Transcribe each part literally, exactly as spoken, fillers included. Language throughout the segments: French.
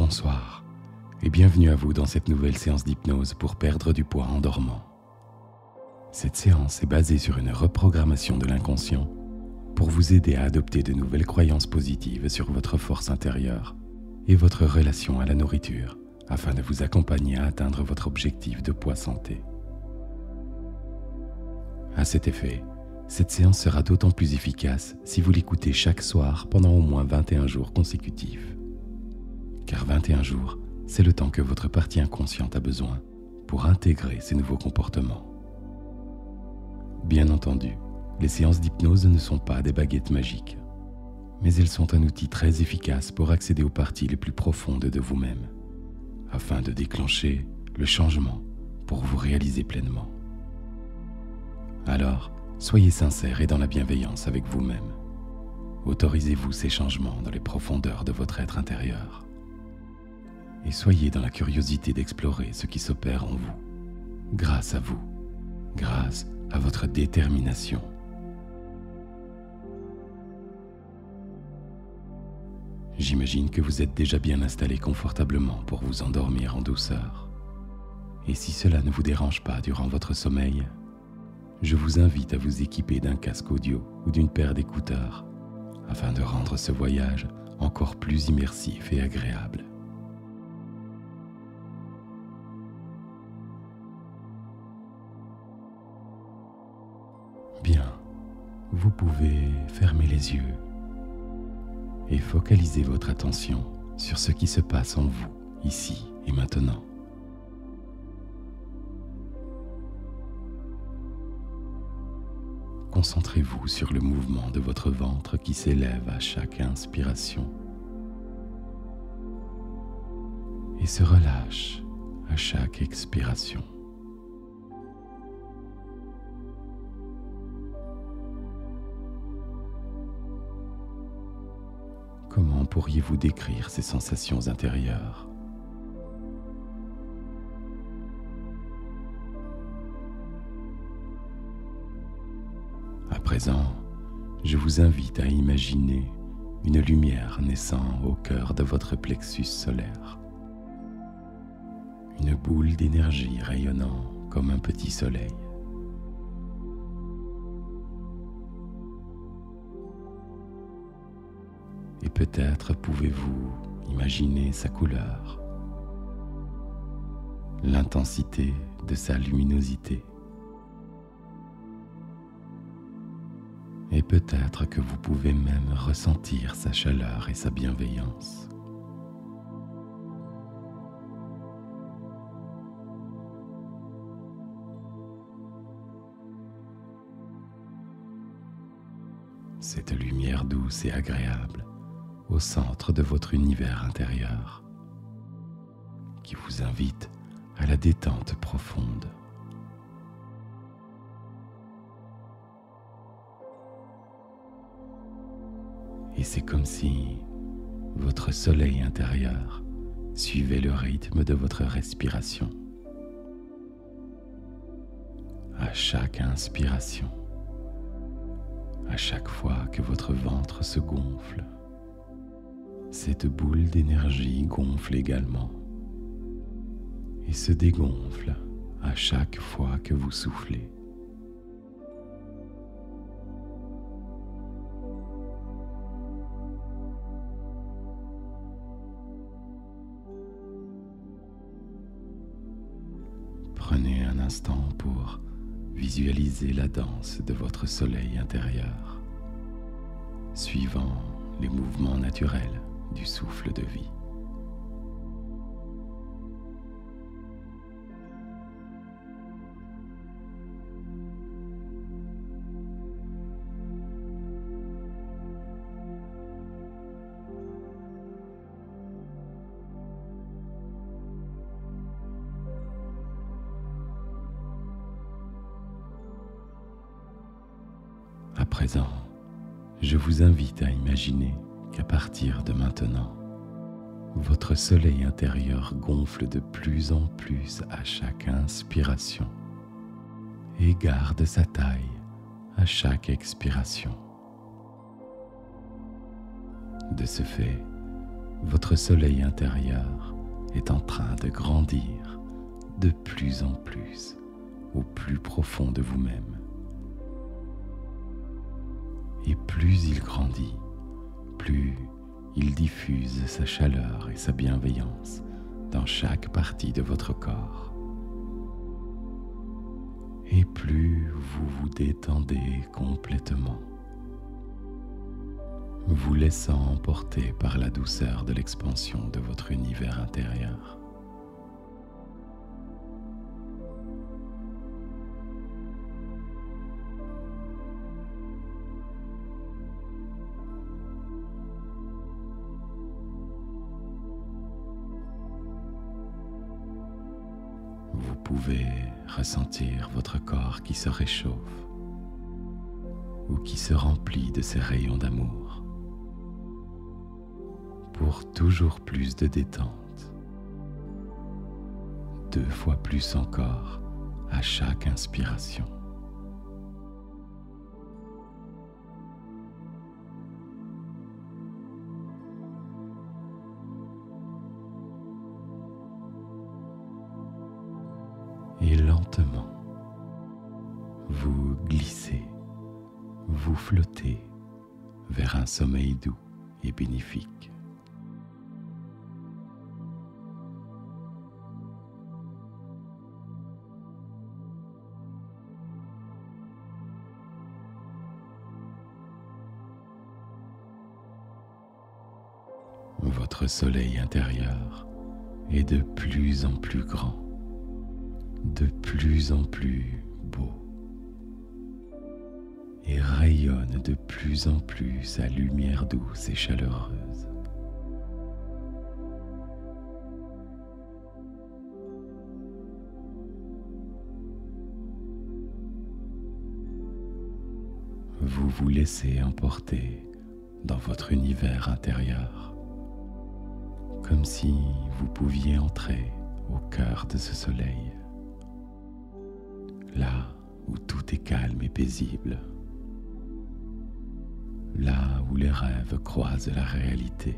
Bonsoir et bienvenue à vous dans cette nouvelle séance d'hypnose pour perdre du poids en dormant. Cette séance est basée sur une reprogrammation de l'inconscient pour vous aider à adopter de nouvelles croyances positives sur votre force intérieure et votre relation à la nourriture afin de vous accompagner à atteindre votre objectif de poids santé. À cet effet, cette séance sera d'autant plus efficace si vous l'écoutez chaque soir pendant au moins vingt et un jours consécutifs. Car vingt et un jours, c'est le temps que votre partie inconsciente a besoin pour intégrer ces nouveaux comportements. Bien entendu, les séances d'hypnose ne sont pas des baguettes magiques, mais elles sont un outil très efficace pour accéder aux parties les plus profondes de vous-même, afin de déclencher le changement pour vous réaliser pleinement. Alors, soyez sincère et dans la bienveillance avec vous-même. Autorisez-vous ces changements dans les profondeurs de votre être intérieur. Et soyez dans la curiosité d'explorer ce qui s'opère en vous, grâce à vous, grâce à votre détermination. J'imagine que vous êtes déjà bien installé confortablement pour vous endormir en douceur. Et si cela ne vous dérange pas durant votre sommeil, je vous invite à vous équiper d'un casque audio ou d'une paire d'écouteurs afin de rendre ce voyage encore plus immersif et agréable. Bien, vous pouvez fermer les yeux et focaliser votre attention sur ce qui se passe en vous, ici et maintenant. Concentrez-vous sur le mouvement de votre ventre qui s'élève à chaque inspiration et se relâche à chaque expiration. Comment pourriez-vous décrire ces sensations intérieures ? À présent, je vous invite à imaginer une lumière naissant au cœur de votre plexus solaire. Une boule d'énergie rayonnant comme un petit soleil. Et peut-être pouvez-vous imaginer sa couleur, l'intensité de sa luminosité. Et peut-être que vous pouvez même ressentir sa chaleur et sa bienveillance. Cette lumière douce et agréable au centre de votre univers intérieur, qui vous invite à la détente profonde. Et c'est comme si votre soleil intérieur suivait le rythme de votre respiration. À chaque inspiration, à chaque fois que votre ventre se gonfle, cette boule d'énergie gonfle également et se dégonfle à chaque fois que vous soufflez. Prenez un instant pour visualiser la danse de votre soleil intérieur, suivant les mouvements naturels du souffle de vie. À présent, je vous invite à imaginer qu'à partir de maintenant, votre soleil intérieur gonfle de plus en plus à chaque inspiration et garde sa taille à chaque expiration. De ce fait, votre soleil intérieur est en train de grandir de plus en plus au plus profond de vous-même. Et plus il grandit, plus il diffuse sa chaleur et sa bienveillance dans chaque partie de votre corps. Et plus vous vous détendez complètement, vous laissant emporter par la douceur de l'expansion de votre univers intérieur. Vous pouvez ressentir votre corps qui se réchauffe ou qui se remplit de ces rayons d'amour pour toujours plus de détente, deux fois plus encore à chaque inspiration. Et lentement, vous glissez, vous flottez vers un sommeil doux et bénéfique. Votre soleil intérieur est de plus en plus grand, de plus en plus beau, et rayonne de plus en plus sa lumière douce et chaleureuse. Vous vous laissez emporter dans votre univers intérieur, comme si vous pouviez entrer au cœur de ce soleil, là où tout est calme et paisible, là où les rêves croisent la réalité,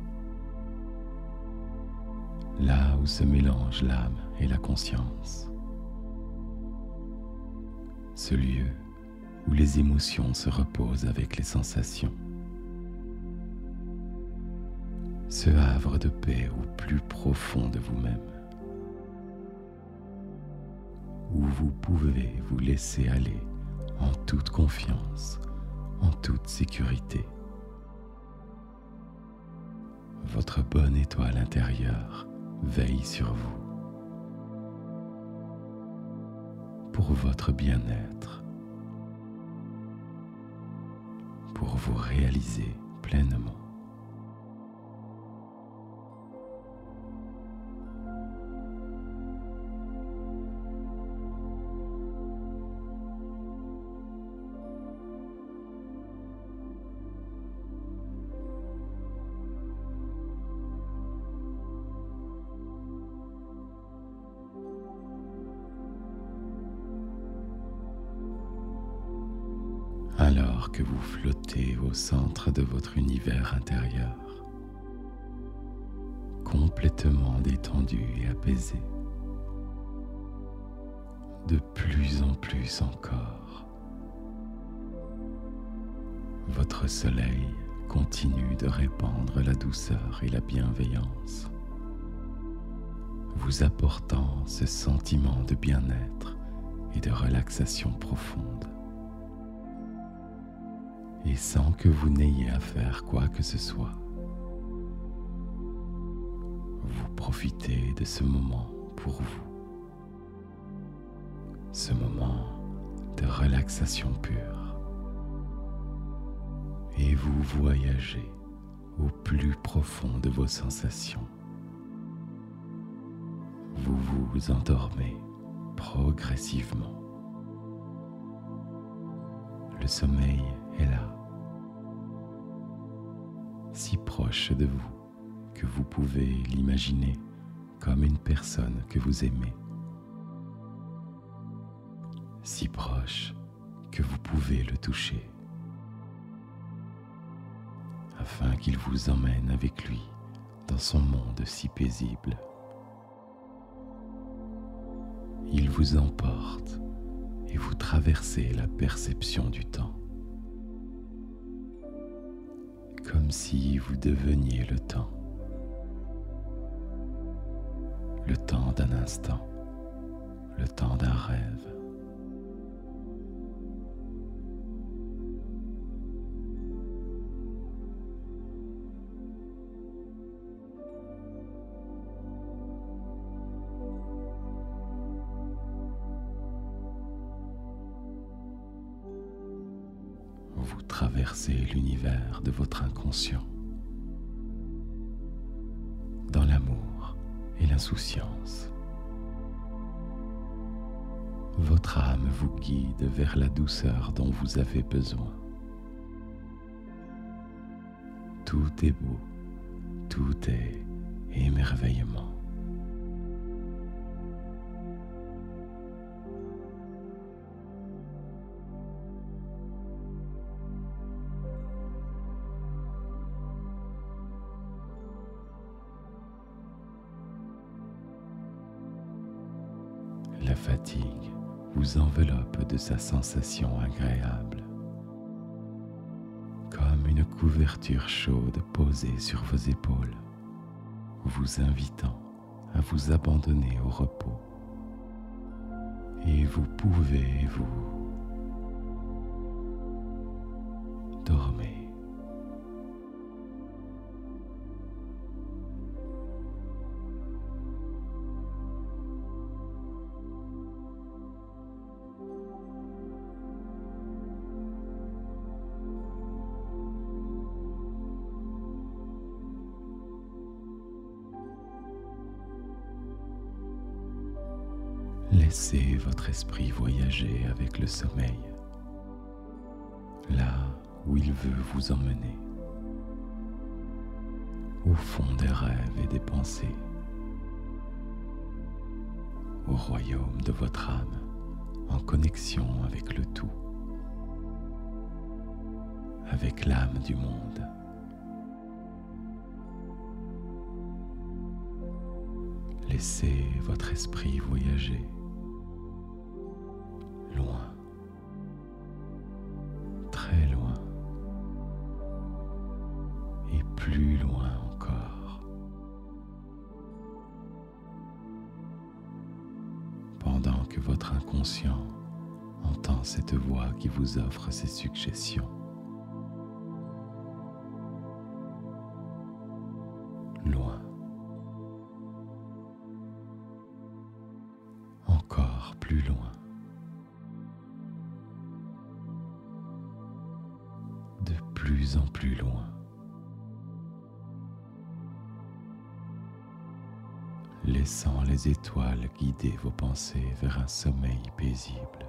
là où se mélangent l'âme et la conscience, ce lieu où les émotions se reposent avec les sensations, ce havre de paix au plus profond de vous-même, où vous pouvez vous laisser aller en toute confiance, en toute sécurité. Votre bonne étoile intérieure veille sur vous, pour votre bien-être, pour vous réaliser pleinement. Alors que vous flottez au centre de votre univers intérieur, complètement détendu et apaisé, de plus en plus encore, votre soleil continue de répandre la douceur et la bienveillance, vous apportant ce sentiment de bien-être et de relaxation profonde. Et sans que vous n'ayez à faire quoi que ce soit, vous profitez de ce moment pour vous, ce moment de relaxation pure, et vous voyagez au plus profond de vos sensations. Vous vous endormez progressivement. Le sommeil est là, si proche de vous que vous pouvez l'imaginer comme une personne que vous aimez, si proche que vous pouvez le toucher, afin qu'il vous emmène avec lui dans son monde si paisible. Il vous emporte et vous traversez la perception du temps, comme si vous deveniez le temps, le temps d'un instant, le temps d'un rêve. Vous traversez l'univers de votre inconscient, dans l'amour et l'insouciance. Votre âme vous guide vers la douceur dont vous avez besoin. Tout est beau, tout est émerveillement. La fatigue vous enveloppe de sa sensation agréable, comme une couverture chaude posée sur vos épaules, vous invitant à vous abandonner au repos. Et vous pouvez vous dormir. Laissez votre esprit voyager avec le sommeil, là où il veut vous emmener, au fond des rêves et des pensées, au royaume de votre âme, en connexion avec le tout, avec l'âme du monde. Laissez votre esprit voyager loin, très loin, et plus loin encore. Pendant que votre inconscient entend cette voix qui vous offre ses suggestions. Loin. Encore plus loin. De plus en plus loin. Laissant les étoiles guider vos pensées vers un sommeil paisible.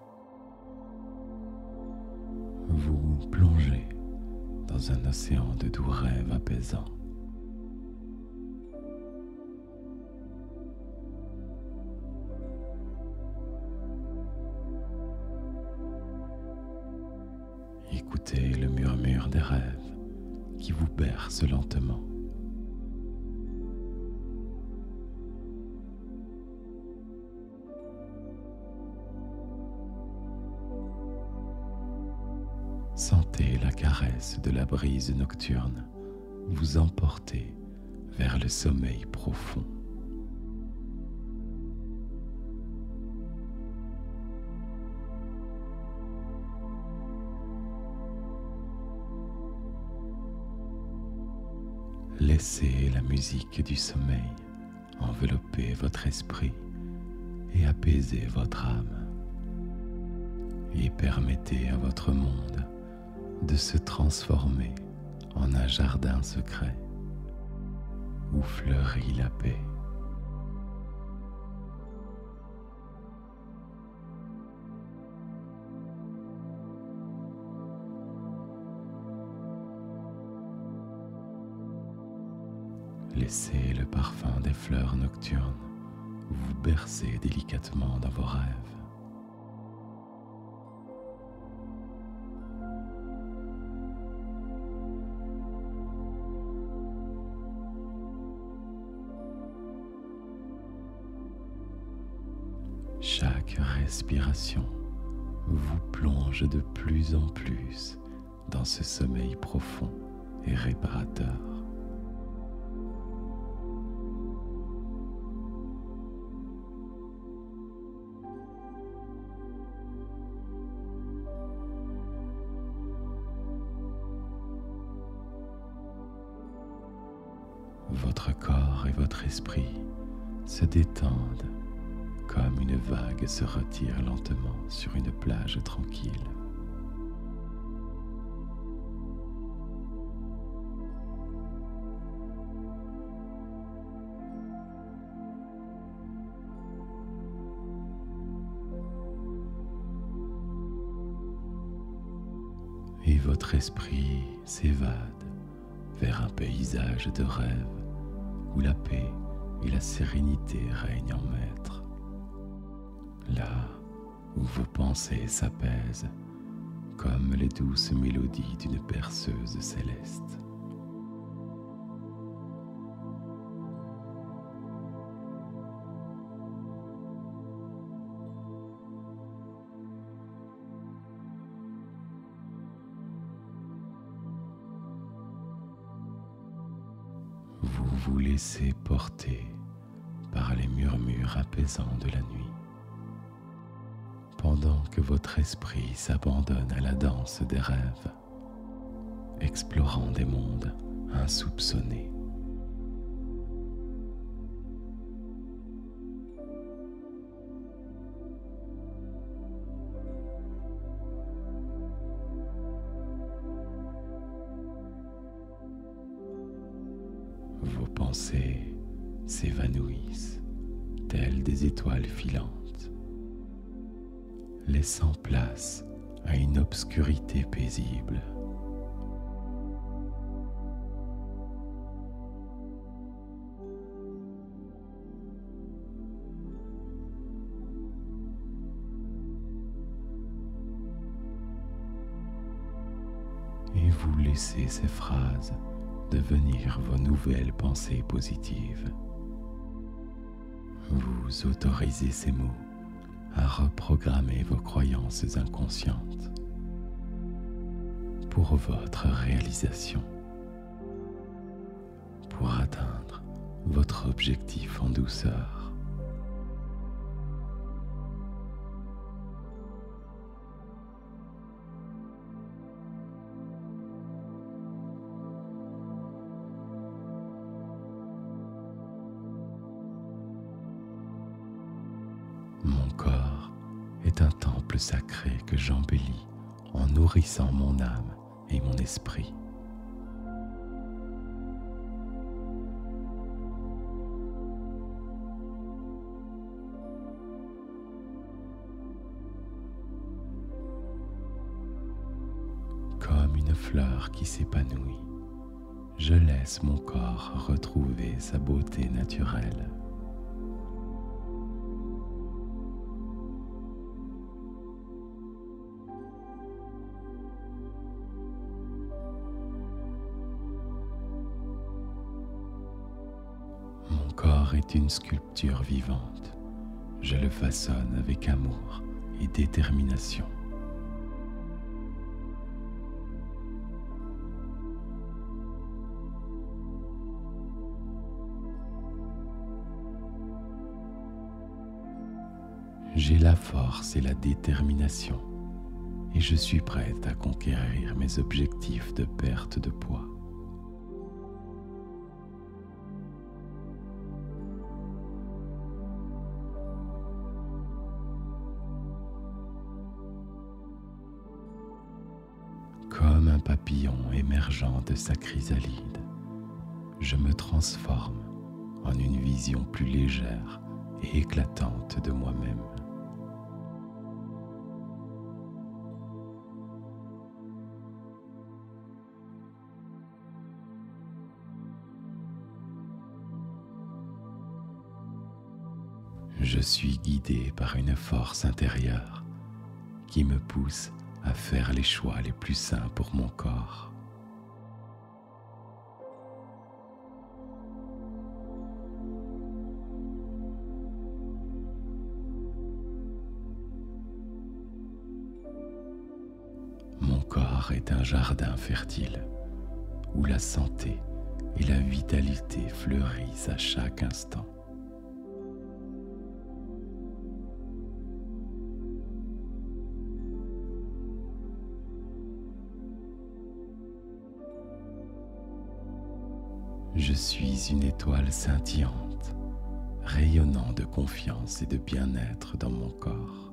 Vous plongez dans un océan de doux rêves apaisants. Écoutez le murmure des rêves qui vous berce lentement. Sentez la caresse de la brise nocturne vous emporter vers le sommeil profond. Laissez la musique du sommeil envelopper votre esprit et apaiser votre âme. Et permettez à votre monde de se transformer en un jardin secret où fleurit la paix. Laissez le parfum des fleurs nocturnes vous bercer délicatement dans vos rêves. Chaque respiration vous plonge de plus en plus dans ce sommeil profond et réparateur. Votre corps et votre esprit se détendent comme une vague se retire lentement sur une plage tranquille. Et votre esprit s'évade vers un paysage de rêve où la paix et la sérénité règnent en maître. Là où vos pensées s'apaisent comme les douces mélodies d'une berceuse céleste. Vous vous laissez porter par les murmures apaisants de la nuit, pendant que votre esprit s'abandonne à la danse des rêves, explorant des mondes insoupçonnés. Vos pensées s'évanouissent, telles des étoiles filantes, laissant place à une obscurité paisible. Et vous laissez ces phrases devenir vos nouvelles pensées positives. Vous autorisez ces mots à reprogrammer vos croyances inconscientes pour votre réalisation, pour atteindre votre objectif en douceur. Mon corps est un temple sacré que j'embellis en nourrissant mon âme et mon esprit. Comme une fleur qui s'épanouit, je laisse mon corps retrouver sa beauté naturelle. Mon corps est une sculpture vivante. Je le façonne avec amour et détermination. J'ai la force et la détermination et je suis prête à conquérir mes objectifs de perte de poids. Comme un papillon émergeant de sa chrysalide, je me transforme en une vision plus légère et éclatante de moi-même. Je suis guidé par une force intérieure qui me pousse à faire les choix les plus sains pour mon corps. corps est un jardin fertile où la santé et la vitalité fleurissent à chaque instant. Je suis une étoile scintillante, rayonnant de confiance et de bien-être dans mon corps.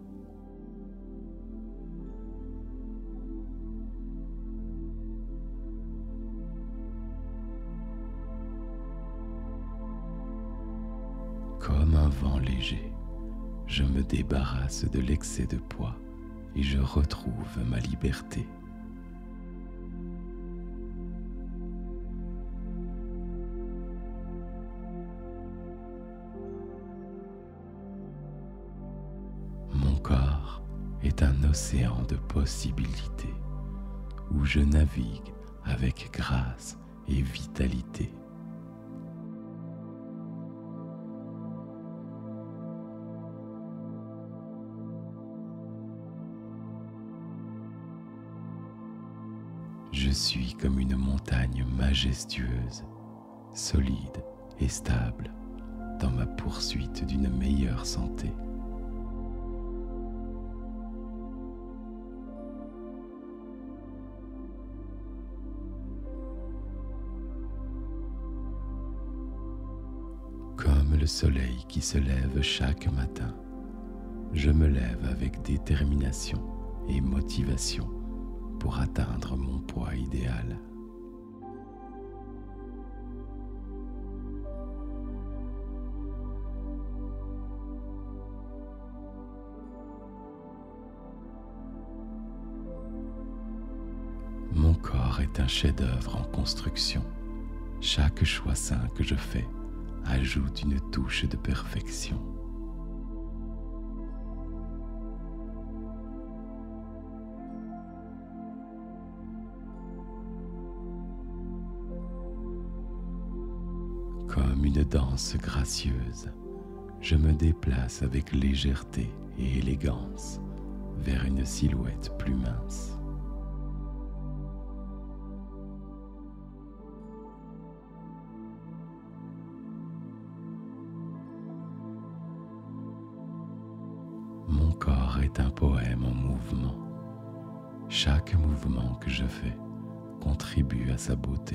Comme un vent léger, je me débarrasse de l'excès de poids et je retrouve ma liberté. Mon corps est un océan de possibilités où je navigue avec grâce et vitalité. Je suis comme une montagne majestueuse, solide et stable dans ma poursuite d'une meilleure santé. Comme le soleil qui se lève chaque matin, je me lève avec détermination et motivation pour atteindre mon poids idéal. Mon corps est un chef-d'œuvre en construction. Chaque choix sain que je fais ajoute une touche de perfection. Comme une danse gracieuse, je me déplace avec légèreté et élégance vers une silhouette plus mince. Mon corps est un poème en mouvement. Chaque mouvement que je fais contribue à sa beauté.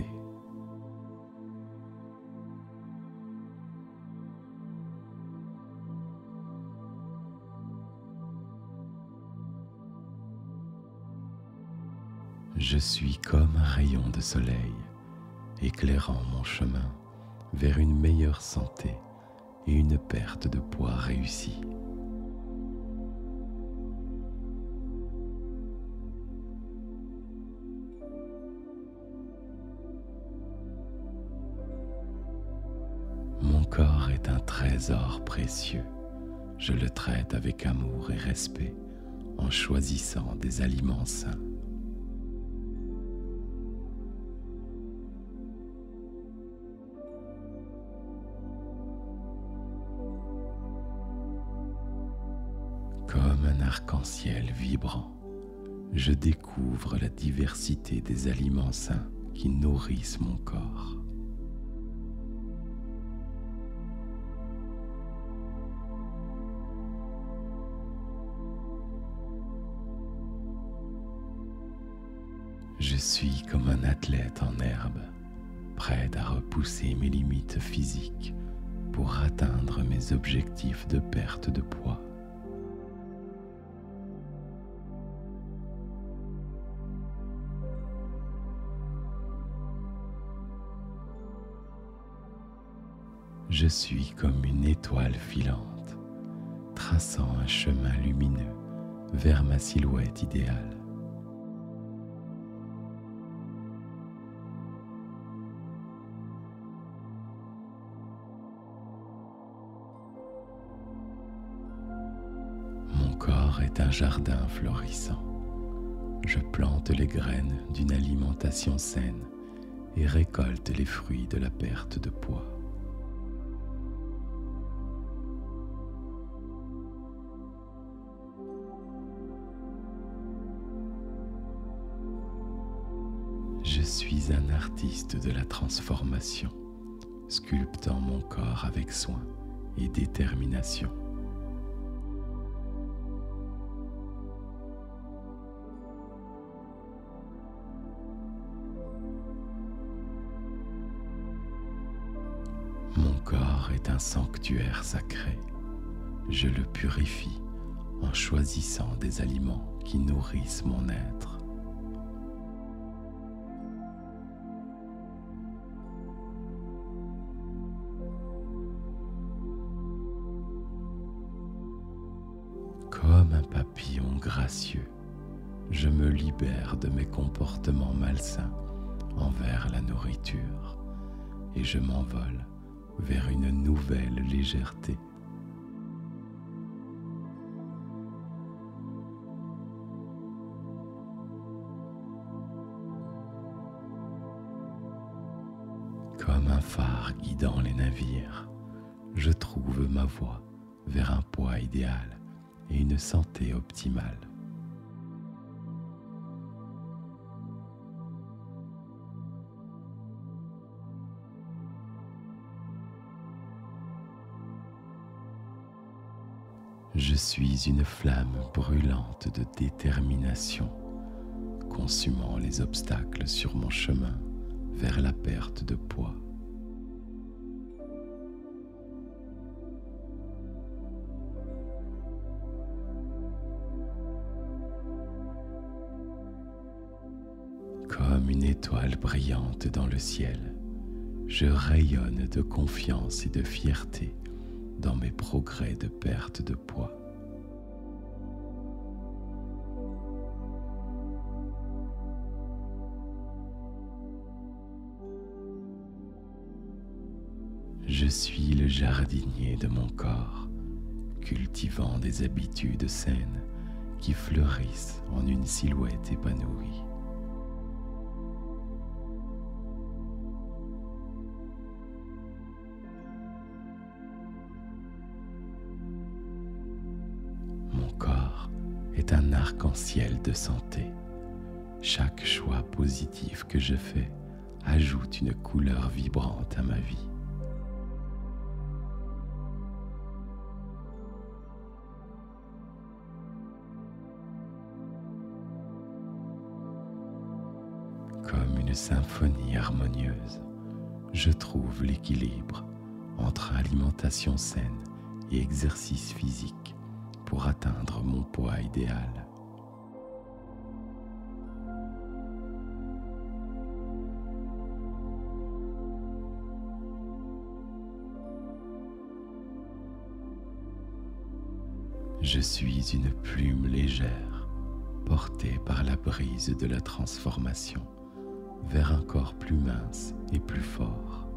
Je suis comme un rayon de soleil, éclairant mon chemin vers une meilleure santé et une perte de poids réussie. Mon corps est un trésor précieux. Je le traite avec amour et respect en choisissant des aliments sains. Comme un arc-en-ciel vibrant, je découvre la diversité des aliments sains qui nourrissent mon corps. Je suis comme un athlète en herbe, prêt à repousser mes limites physiques pour atteindre mes objectifs de perte de poids. Je suis comme une étoile filante, traçant un chemin lumineux vers ma silhouette idéale. Mon corps est un jardin florissant. Je plante les graines d'une alimentation saine et récolte les fruits de la perte de poids. suis un artiste de la transformation, sculptant mon corps avec soin et détermination. Mon corps est un sanctuaire sacré. Je le purifie en choisissant des aliments qui nourrissent mon être. Comme un papillon gracieux, je me libère de mes comportements malsains envers la nourriture et je m'envole vers une nouvelle légèreté. Comme un phare guidant les navires, je trouve ma voie vers un poids idéal et une santé optimale. Je suis une flamme brûlante de détermination, consumant les obstacles sur mon chemin vers la perte de poids. Comme une étoile brillante dans le ciel, je rayonne de confiance et de fierté dans mes progrès de perte de poids. Je suis le jardinier de mon corps, cultivant des habitudes saines qui fleurissent en une silhouette épanouie. Mon corps est un arc-en-ciel de santé. Chaque choix positif que je fais ajoute une couleur vibrante à ma vie. Comme une symphonie harmonieuse, je trouve l'équilibre entre alimentation saine et exercice physique pour atteindre mon poids idéal. Je suis une plume légère, portée par la brise de la transformation vers un corps plus mince et plus fort.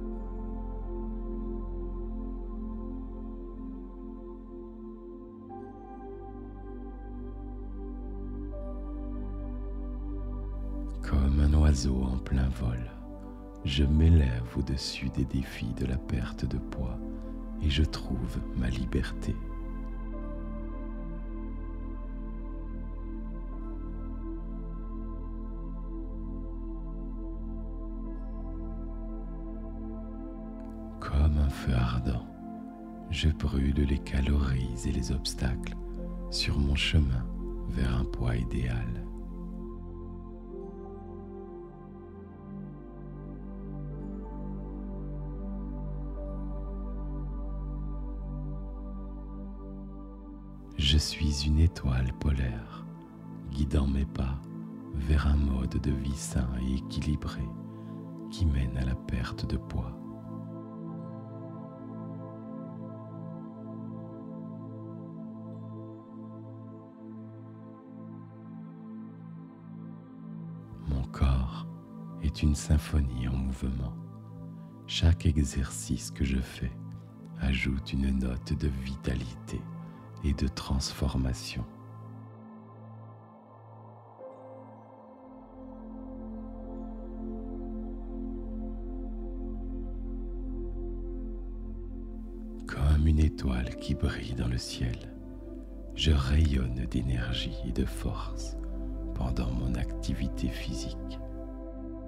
Comme un oiseau en plein vol, je m'élève au-dessus des défis de la perte de poids et je trouve ma liberté. Comme un feu ardent, je brûle les calories et les obstacles sur mon chemin vers un poids idéal. Je suis une étoile polaire, guidant mes pas vers un mode de vie sain et équilibré qui mène à la perte de poids. Mon corps est une symphonie en mouvement. Chaque exercice que je fais ajoute une note de vitalité et de transformation. Comme une étoile qui brille dans le ciel, je rayonne d'énergie et de force pendant mon activité physique.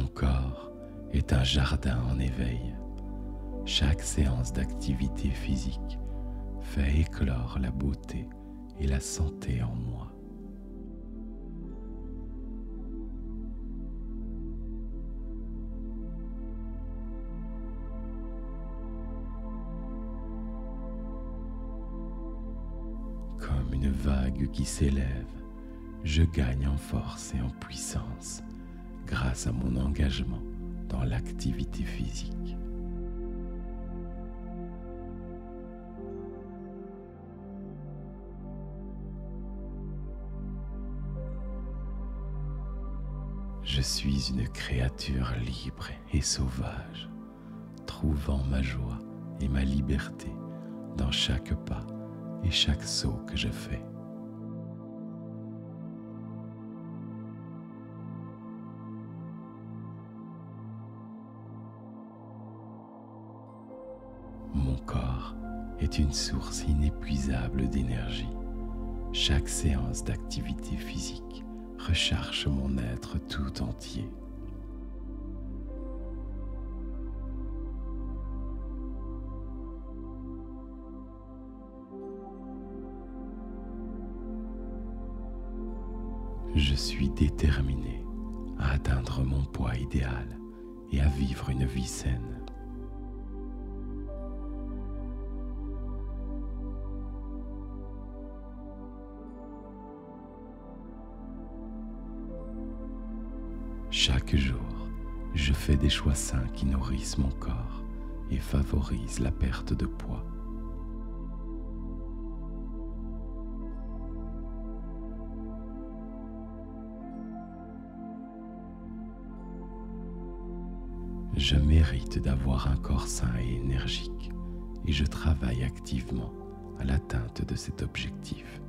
corps est un jardin en éveil. Chaque séance d'activité physique fait éclore la beauté et la santé en moi. Comme une vague qui s'élève, je gagne en force et en puissance grâce à mon engagement dans l'activité physique. Je suis une créature libre et sauvage, trouvant ma joie et ma liberté dans chaque pas et chaque saut que je fais. Mon corps est une source inépuisable d'énergie. Chaque séance d'activité physique recharge mon être tout entier. Je suis déterminé à atteindre mon poids idéal et à vivre une vie saine. Chaque jour, je fais des choix sains qui nourrissent mon corps et favorisent la perte de poids. Je mérite d'avoir un corps sain et énergique et je travaille activement à l'atteinte de cet objectif.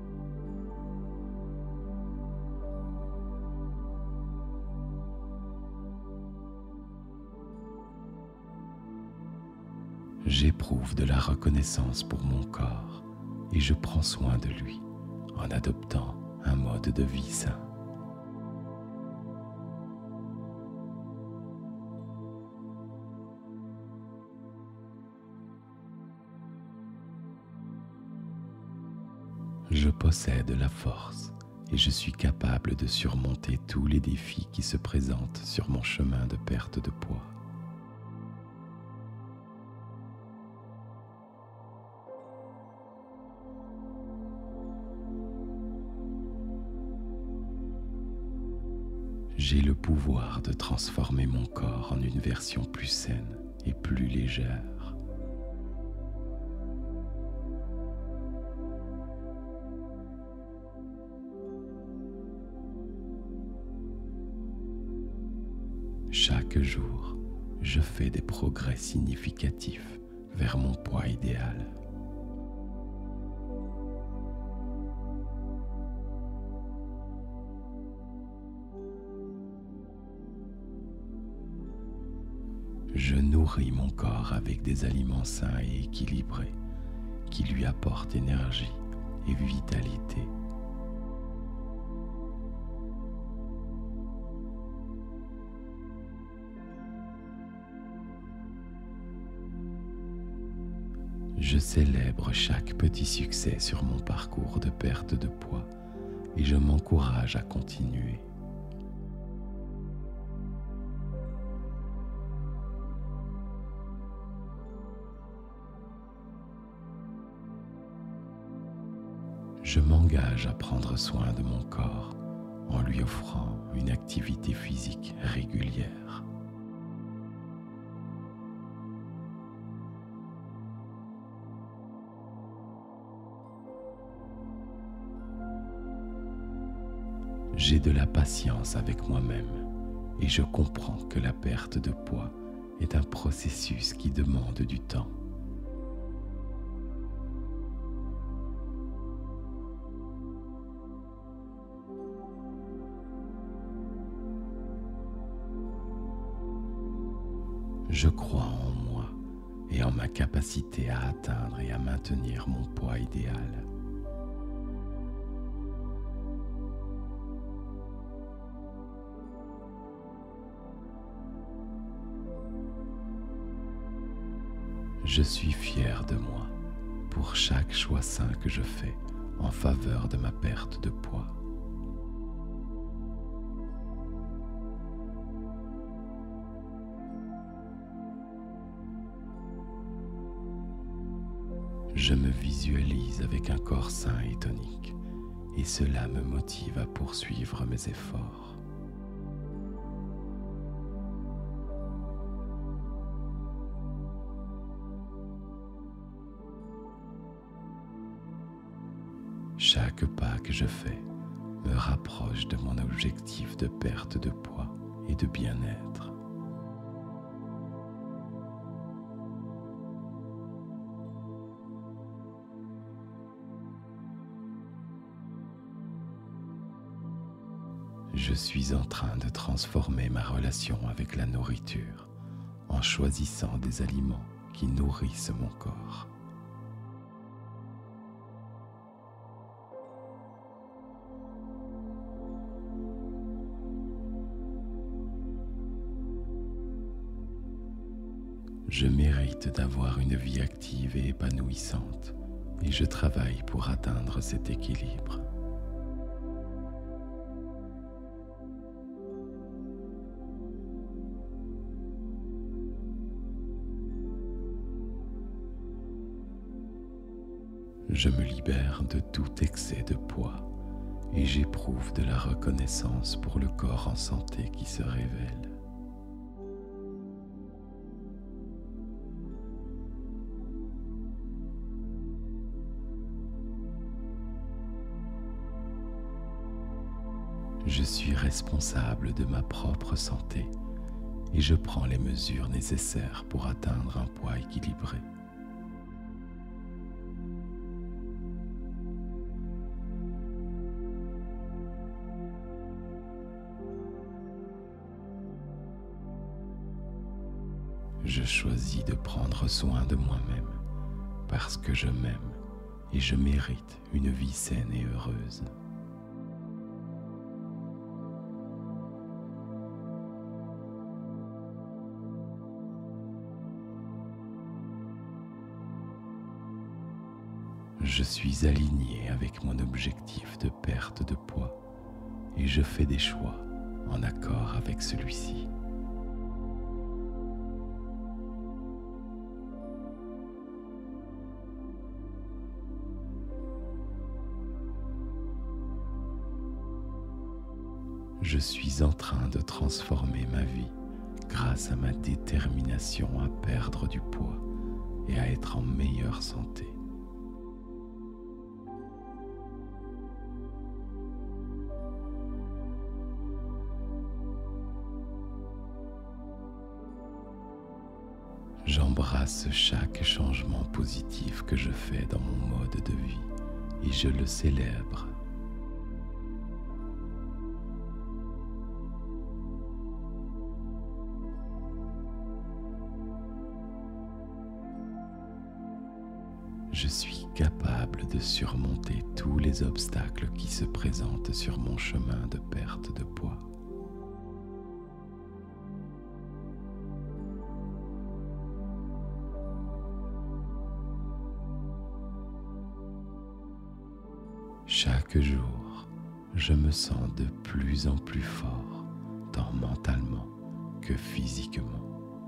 J'éprouve de la reconnaissance pour mon corps et je prends soin de lui en adoptant un mode de vie sain. Je possède la force et je suis capable de surmonter tous les défis qui se présentent sur mon chemin de perte de poids. J'ai le pouvoir de transformer mon corps en une version plus saine et plus légère. Chaque jour, je fais des progrès significatifs vers mon poids idéal. Je nourris mon corps avec des aliments sains et équilibrés qui lui apportent énergie et vitalité. Je célèbre chaque petit succès sur mon parcours de perte de poids et je m'encourage à continuer. Je m'engage à prendre soin de mon corps en lui offrant une activité physique régulière. J'ai de la patience avec moi-même et je comprends que la perte de poids est un processus qui demande du temps. Je crois en moi et en ma capacité à atteindre et à maintenir mon poids idéal. Je suis fier de moi pour chaque choix sain que je fais en faveur de ma perte de poids. Je me visualise avec un corps sain et tonique, et cela me motive à poursuivre mes efforts. Chaque pas que je fais me rapproche de mon objectif de perte de poids et de bien-être. Je suis en train de transformer ma relation avec la nourriture en choisissant des aliments qui nourrissent mon corps. Je mérite d'avoir une vie active et épanouissante et je travaille pour atteindre cet équilibre. Je me libère de tout excès de poids et j'éprouve de la reconnaissance pour le corps en santé qui se révèle. Je suis responsable de ma propre santé et je prends les mesures nécessaires pour atteindre un poids équilibré. Je choisis de prendre soin de moi-même parce que je m'aime et je mérite une vie saine et heureuse. Je suis aligné avec mon objectif de perte de poids et je fais des choix en accord avec celui-ci. Je suis en train de transformer ma vie grâce à ma détermination à perdre du poids et à être en meilleure santé. J'embrasse chaque changement positif que je fais dans mon mode de vie et je le célèbre. Je suis capable de surmonter tous les obstacles qui se présentent sur mon chemin de perte de poids. Chaque jour, je me sens de plus en plus fort, tant mentalement que physiquement.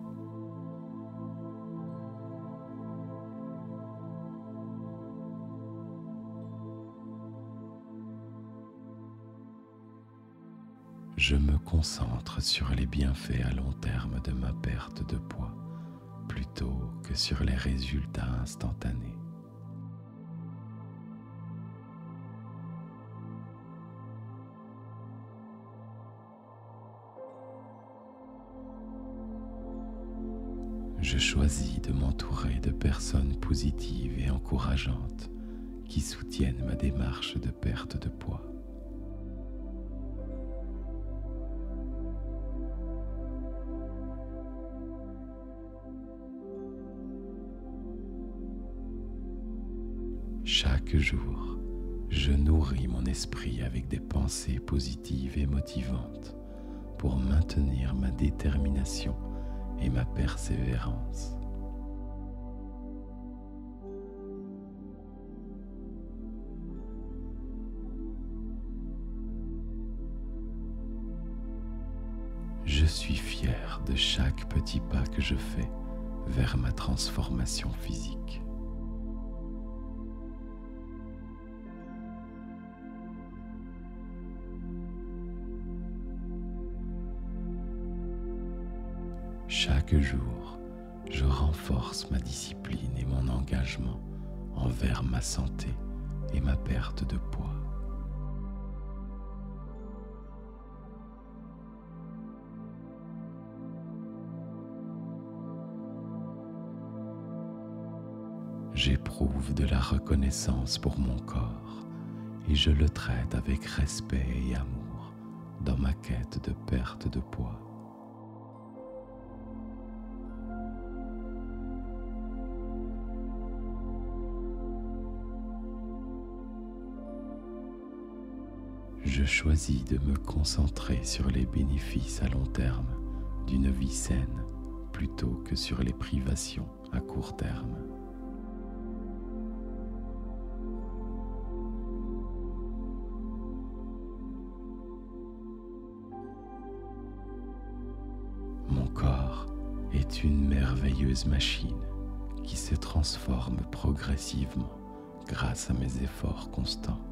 Je me concentre sur les bienfaits à long terme de ma perte de poids plutôt que sur les résultats instantanés. Je choisis de m'entourer de personnes positives et encourageantes qui soutiennent ma démarche de perte de poids. Chaque jour, je nourris mon esprit avec des pensées positives et motivantes pour maintenir ma détermination et ma persévérance. Je suis fier de chaque petit pas que je fais vers ma transformation physique. Chaque jour, je renforce ma discipline et mon engagement envers ma santé et ma perte de poids. J'éprouve de la reconnaissance pour mon corps et je le traite avec respect et amour dans ma quête de perte de poids. Je choisis de me concentrer sur les bénéfices à long terme d'une vie saine plutôt que sur les privations à court terme. Mon corps est une merveilleuse machine qui se transforme progressivement grâce à mes efforts constants.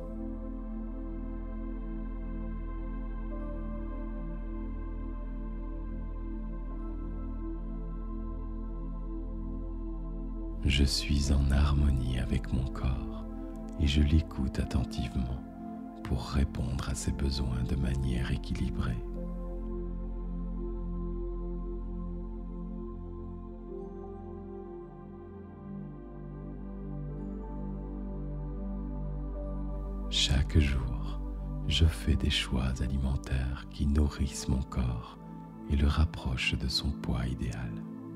Je suis en harmonie avec mon corps et je l'écoute attentivement pour répondre à ses besoins de manière équilibrée. Chaque jour, je fais des choix alimentaires qui nourrissent mon corps et le rapprochent de son poids idéal.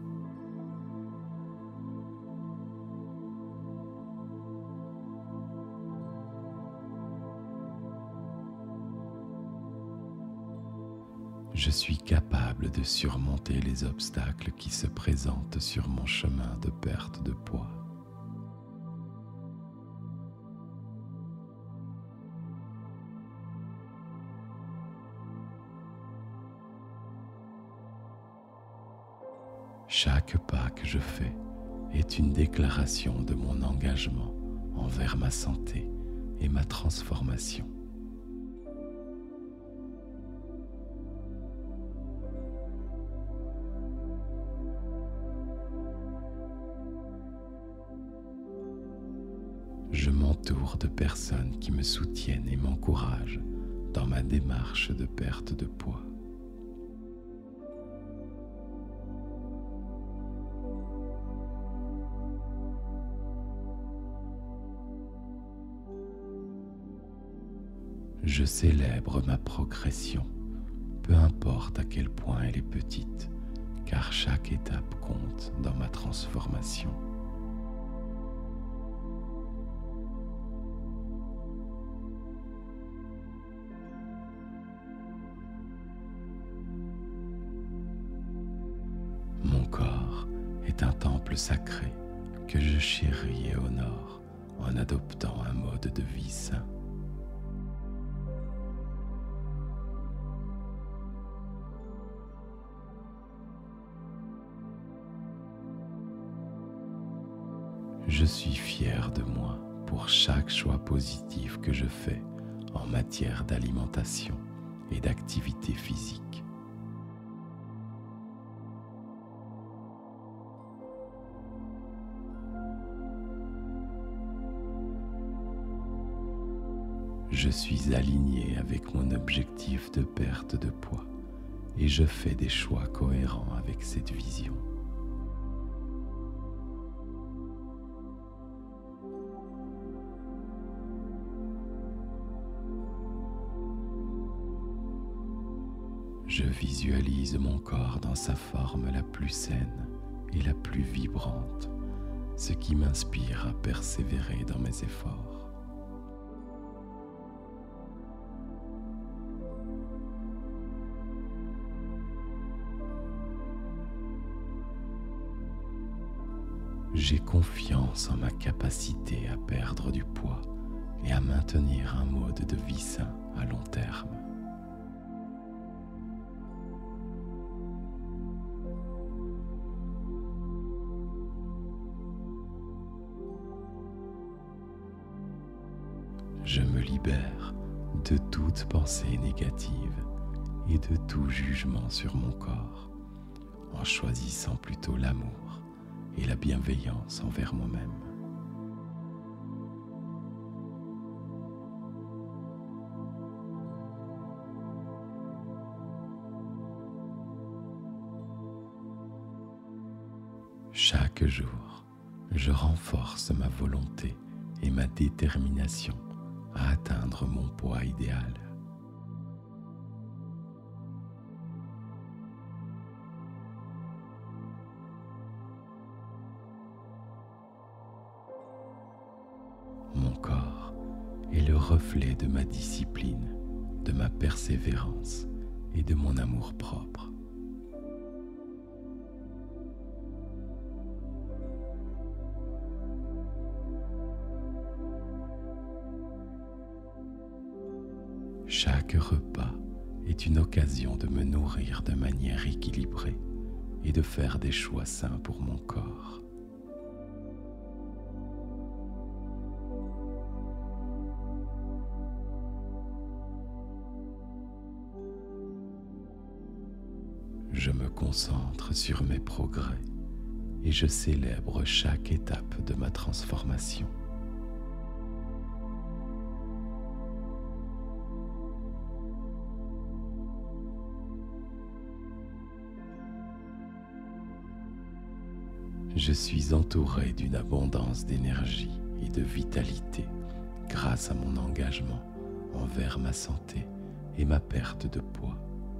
Je suis capable de surmonter les obstacles qui se présentent sur mon chemin de perte de poids. Chaque pas que je fais est une déclaration de mon engagement envers ma santé et ma transformation. Je m'entoure de personnes qui me soutiennent et m'encouragent dans ma démarche de perte de poids. Je célèbre ma progression, peu importe à quel point elle est petite, car chaque étape compte dans ma transformation. Mon corps est un temple sacré que je chéris et honore en adoptant un mode de vie sain. Je suis fier de moi pour chaque choix positif que je fais en matière d'alimentation et d'activité physique. Je suis aligné avec mon objectif de perte de poids et je fais des choix cohérents avec cette vision. Je visualise mon corps dans sa forme la plus saine et la plus vibrante, ce qui m'inspire à persévérer dans mes efforts. J'ai confiance en ma capacité à perdre du poids et à maintenir un mode de vie sain à long terme. Je me libère de toute pensée négative et de tout jugement sur mon corps, en choisissant plutôt l'amour et la bienveillance envers moi-même. Chaque jour, je renforce ma volonté et ma détermination à atteindre mon poids idéal. Mon corps est le reflet de ma discipline, de ma persévérance et de mon amour-propre. Chaque repas est une occasion de me nourrir de manière équilibrée et de faire des choix sains pour mon corps. Je me concentre sur mes progrès et je célèbre chaque étape de ma transformation. Je suis entouré d'une abondance d'énergie et de vitalité grâce à mon engagement envers ma santé et ma perte de poids.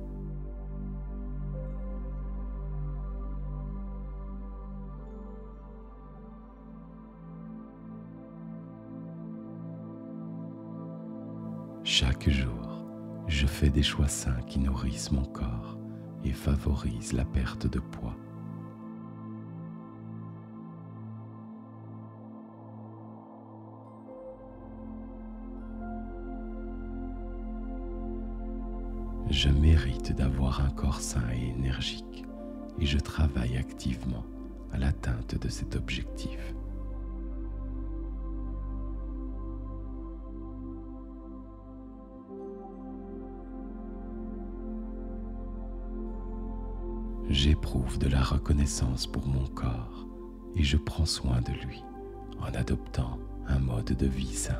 Chaque jour, je fais des choix sains qui nourrissent mon corps et favorisent la perte de poids. Je mérite d'avoir un corps sain et énergique et je travaille activement à l'atteinte de cet objectif. J'éprouve de la reconnaissance pour mon corps et je prends soin de lui en adoptant un mode de vie sain.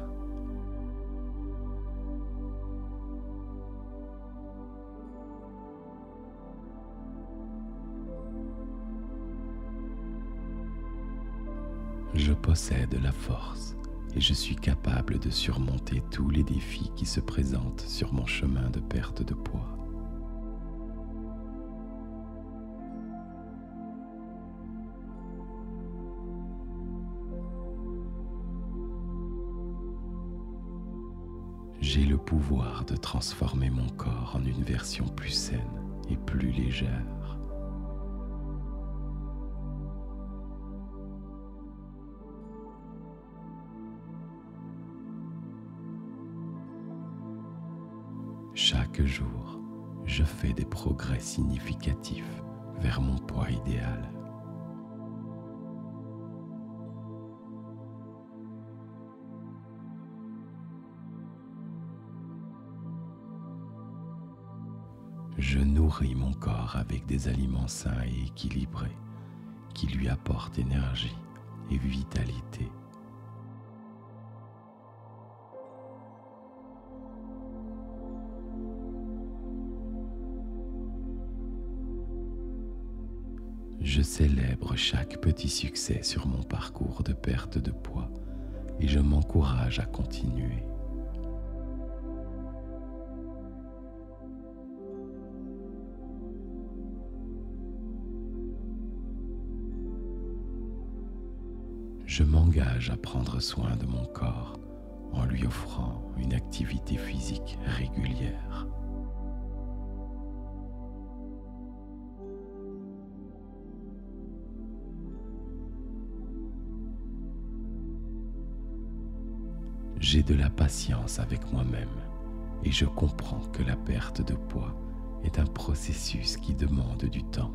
Je possède la force et je suis capable de surmonter tous les défis qui se présentent sur mon chemin de perte de poids. J'ai le pouvoir de transformer mon corps en une version plus saine et plus légère. Chaque jour, je fais des progrès significatifs vers mon poids idéal. Je nourris mon corps avec des aliments sains et équilibrés qui lui apportent énergie et vitalité. Je célèbre chaque petit succès sur mon parcours de perte de poids et je m'encourage à continuer. Je m'engage à prendre soin de mon corps en lui offrant une activité physique régulière. J'ai de la patience avec moi-même et je comprends que la perte de poids est un processus qui demande du temps.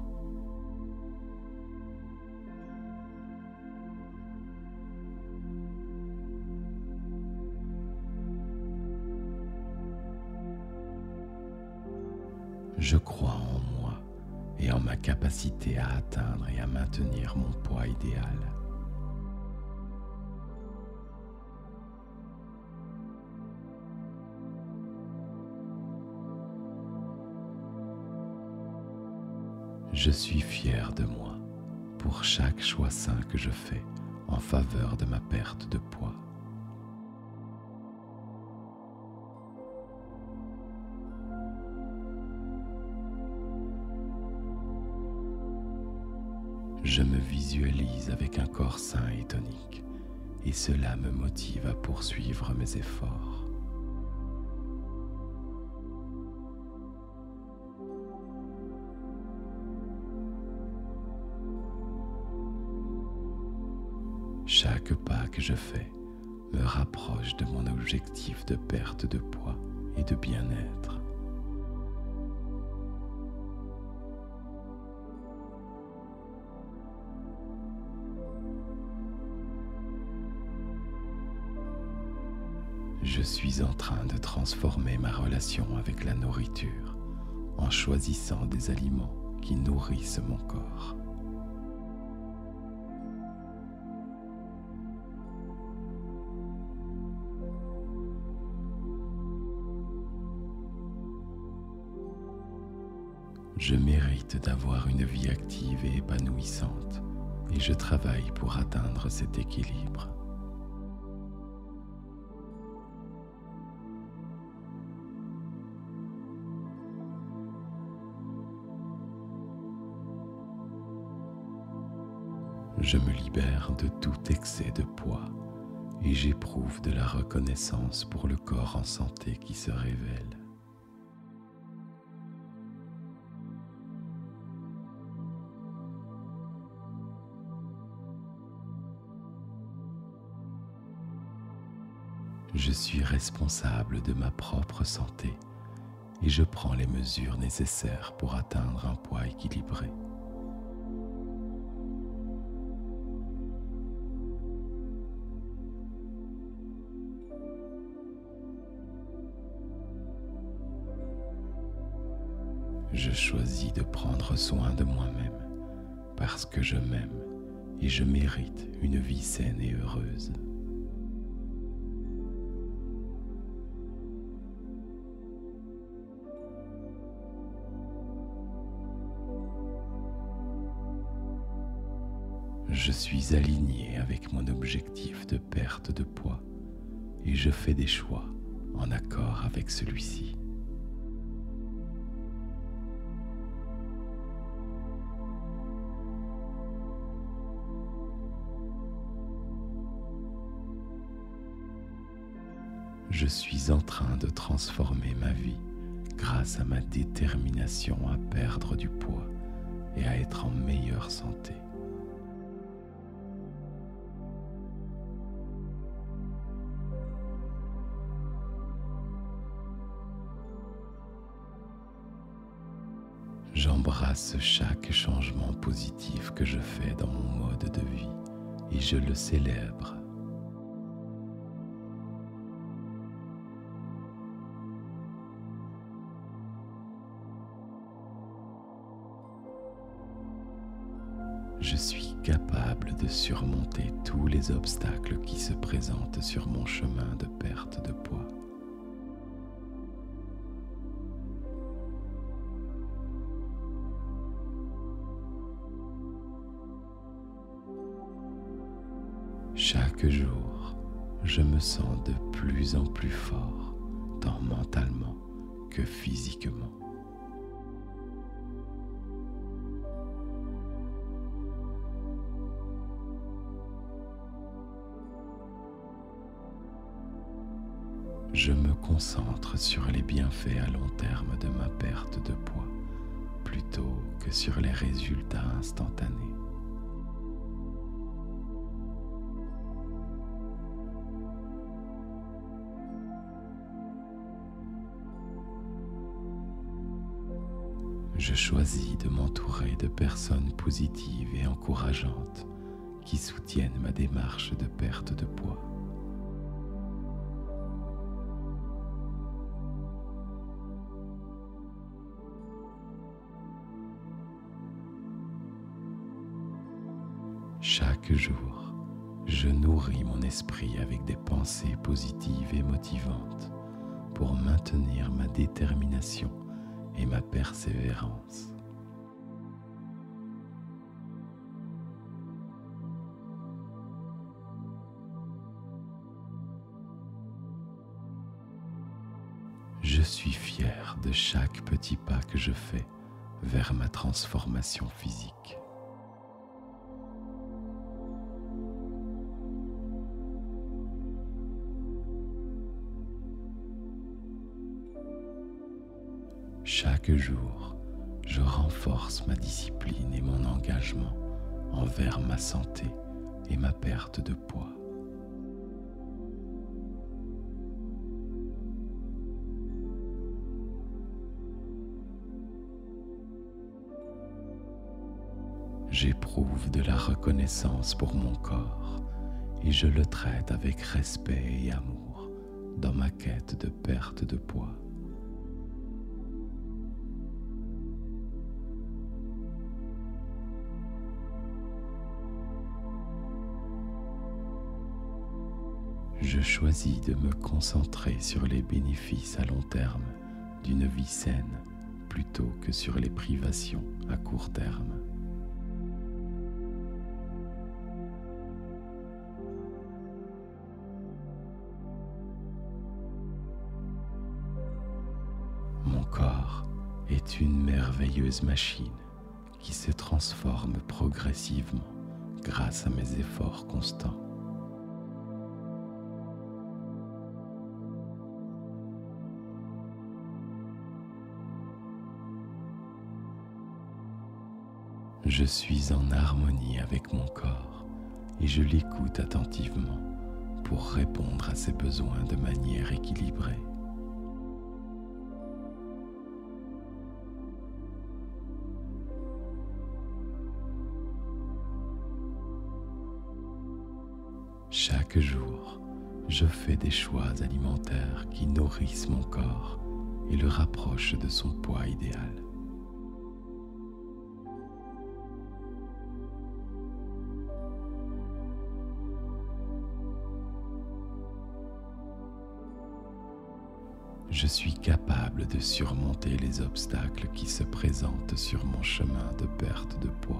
Je crois en moi et en ma capacité à atteindre et à maintenir mon poids idéal. Je suis fier de moi pour chaque choix sain que je fais en faveur de ma perte de poids. Je me visualise avec un corps sain et tonique, et cela me motive à poursuivre mes efforts. Chaque pas que je fais me rapproche de mon objectif de perte de poids et de bien-être. Je suis en train de transformer ma relation avec la nourriture en choisissant des aliments qui nourrissent mon corps. Je mérite d'avoir une vie active et épanouissante et je travaille pour atteindre cet équilibre. Je me libère de tout excès de poids et j'éprouve de la reconnaissance pour le corps en santé qui se révèle. Je suis responsable de ma propre santé et je prends les mesures nécessaires pour atteindre un poids équilibré. Je choisis de prendre soin de moi-même parce que je m'aime et je mérite une vie saine et heureuse. Je suis aligné avec mon objectif de perte de poids et je fais des choix en accord avec celui-ci. Je suis en train de transformer ma vie grâce à ma détermination à perdre du poids et à être en meilleure santé. J'embrasse chaque changement positif que je fais dans mon mode de vie et je le célèbre. Je suis capable de surmonter tous les obstacles qui se présentent sur mon chemin de perte de poids. Chaque jour, je me sens de plus en plus fort, tant mentalement que physiquement. Je me concentre sur les bienfaits à long terme de ma perte de poids plutôt que sur les résultats instantanés. Je choisis de m'entourer de personnes positives et encourageantes qui soutiennent ma démarche de perte de poids. Chaque jour, je nourris mon esprit avec des pensées positives et motivantes pour maintenir ma détermination et ma persévérance. Je suis fier de chaque petit pas que je fais vers ma transformation physique. Chaque jour, je renforce ma discipline et mon engagement envers ma santé et ma perte de poids. J'éprouve de la reconnaissance pour mon corps et je le traite avec respect et amour dans ma quête de perte de poids. Je choisis de me concentrer sur les bénéfices à long terme d'une vie saine plutôt que sur les privations à court terme. Mon corps est une merveilleuse machine qui se transforme progressivement grâce à mes efforts constants. Je suis en harmonie avec mon corps et je l'écoute attentivement pour répondre à ses besoins de manière équilibrée. Chaque jour, je fais des choix alimentaires qui nourrissent mon corps et le rapprochent de son poids idéal. Je suis capable de surmonter les obstacles qui se présentent sur mon chemin de perte de poids.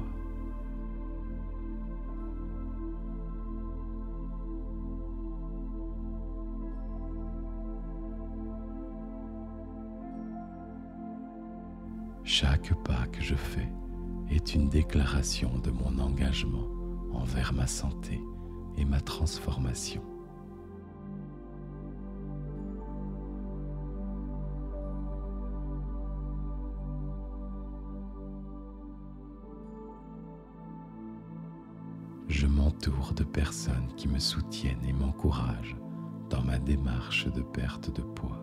Chaque pas que je fais est une déclaration de mon engagement envers ma santé et ma transformation. Je m'entoure de personnes qui me soutiennent et m'encouragent dans ma démarche de perte de poids.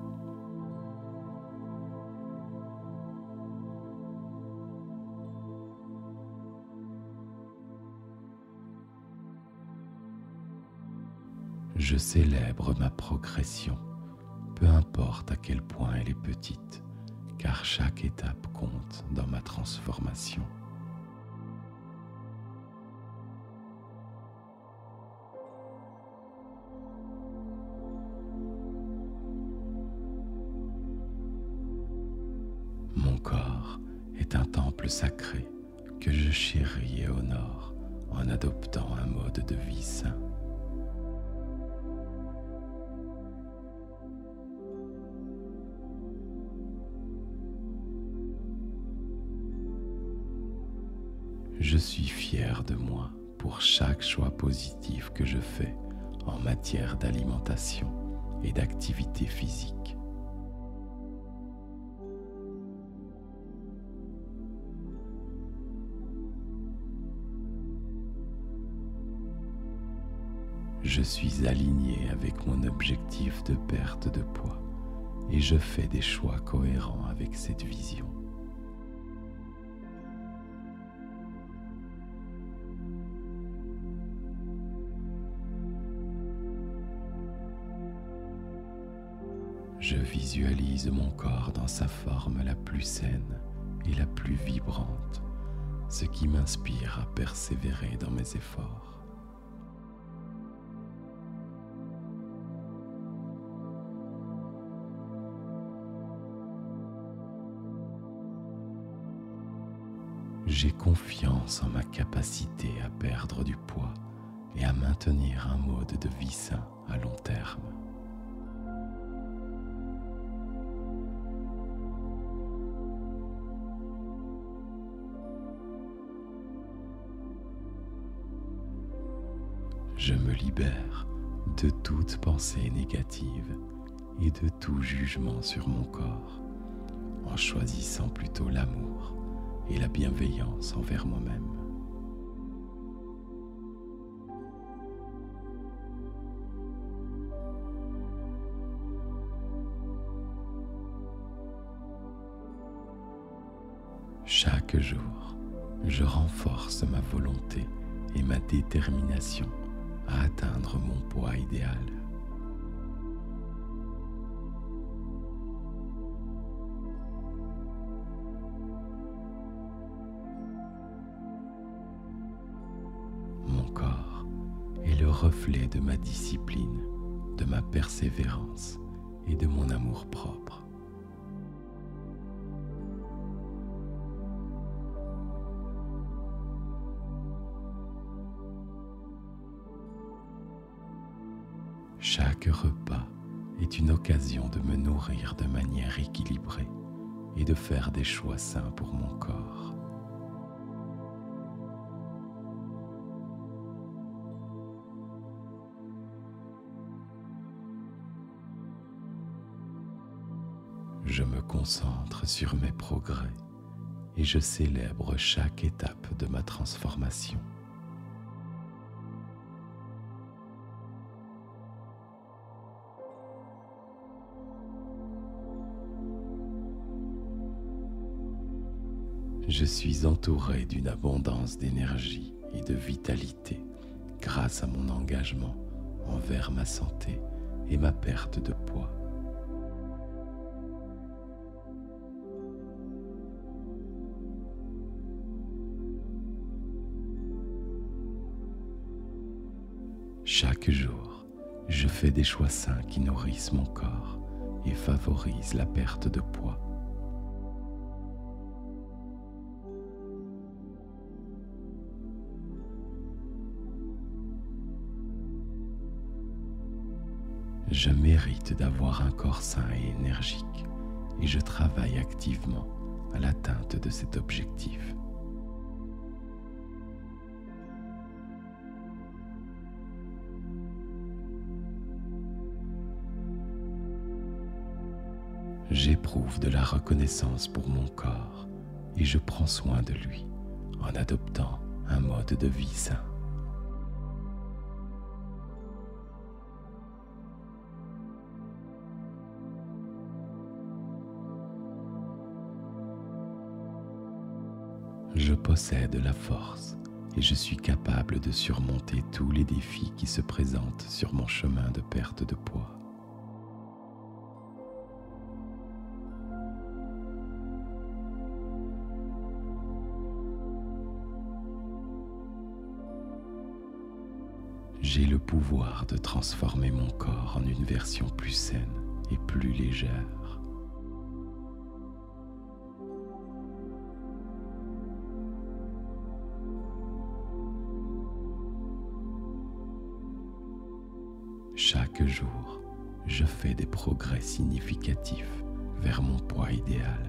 Je célèbre ma progression, peu importe à quel point elle est petite, car chaque étape compte dans ma transformation. Mon corps est un temple sacré que je chéris et honore en adoptant un mode de vie sain. Je suis fier de moi pour chaque choix positif que je fais en matière d'alimentation et d'activité physique. Je suis aligné avec mon objectif de perte de poids et je fais des choix cohérents avec cette vision. Je visualise mon corps dans sa forme la plus saine et la plus vibrante, ce qui m'inspire à persévérer dans mes efforts. J'ai confiance en ma capacité à perdre du poids et à maintenir un mode de vie sain à long terme. Je me libère de toute pensée négative et de tout jugement sur mon corps, en choisissant plutôt l'amour et la bienveillance envers moi-même. Chaque jour, je renforce ma volonté et ma détermination à atteindre mon poids idéal. Mon corps est le reflet de ma discipline, de ma persévérance et de mon amour-propre. Chaque repas est une occasion de me nourrir de manière équilibrée et de faire des choix sains pour mon corps. Je me concentre sur mes progrès et je célèbre chaque étape de ma transformation. Je suis entouré d'une abondance d'énergie et de vitalité grâce à mon engagement envers ma santé et ma perte de poids. Chaque jour, je fais des choix sains qui nourrissent mon corps et favorisent la perte de poids. Je mérite d'avoir un corps sain et énergique et je travaille activement à l'atteinte de cet objectif. J'éprouve de la reconnaissance pour mon corps et je prends soin de lui en adoptant un mode de vie sain. Je possède la force et je suis capable de surmonter tous les défis qui se présentent sur mon chemin de perte de poids. J'ai le pouvoir de transformer mon corps en une version plus saine et plus légère. Chaque jour, je fais des progrès significatifs vers mon poids idéal.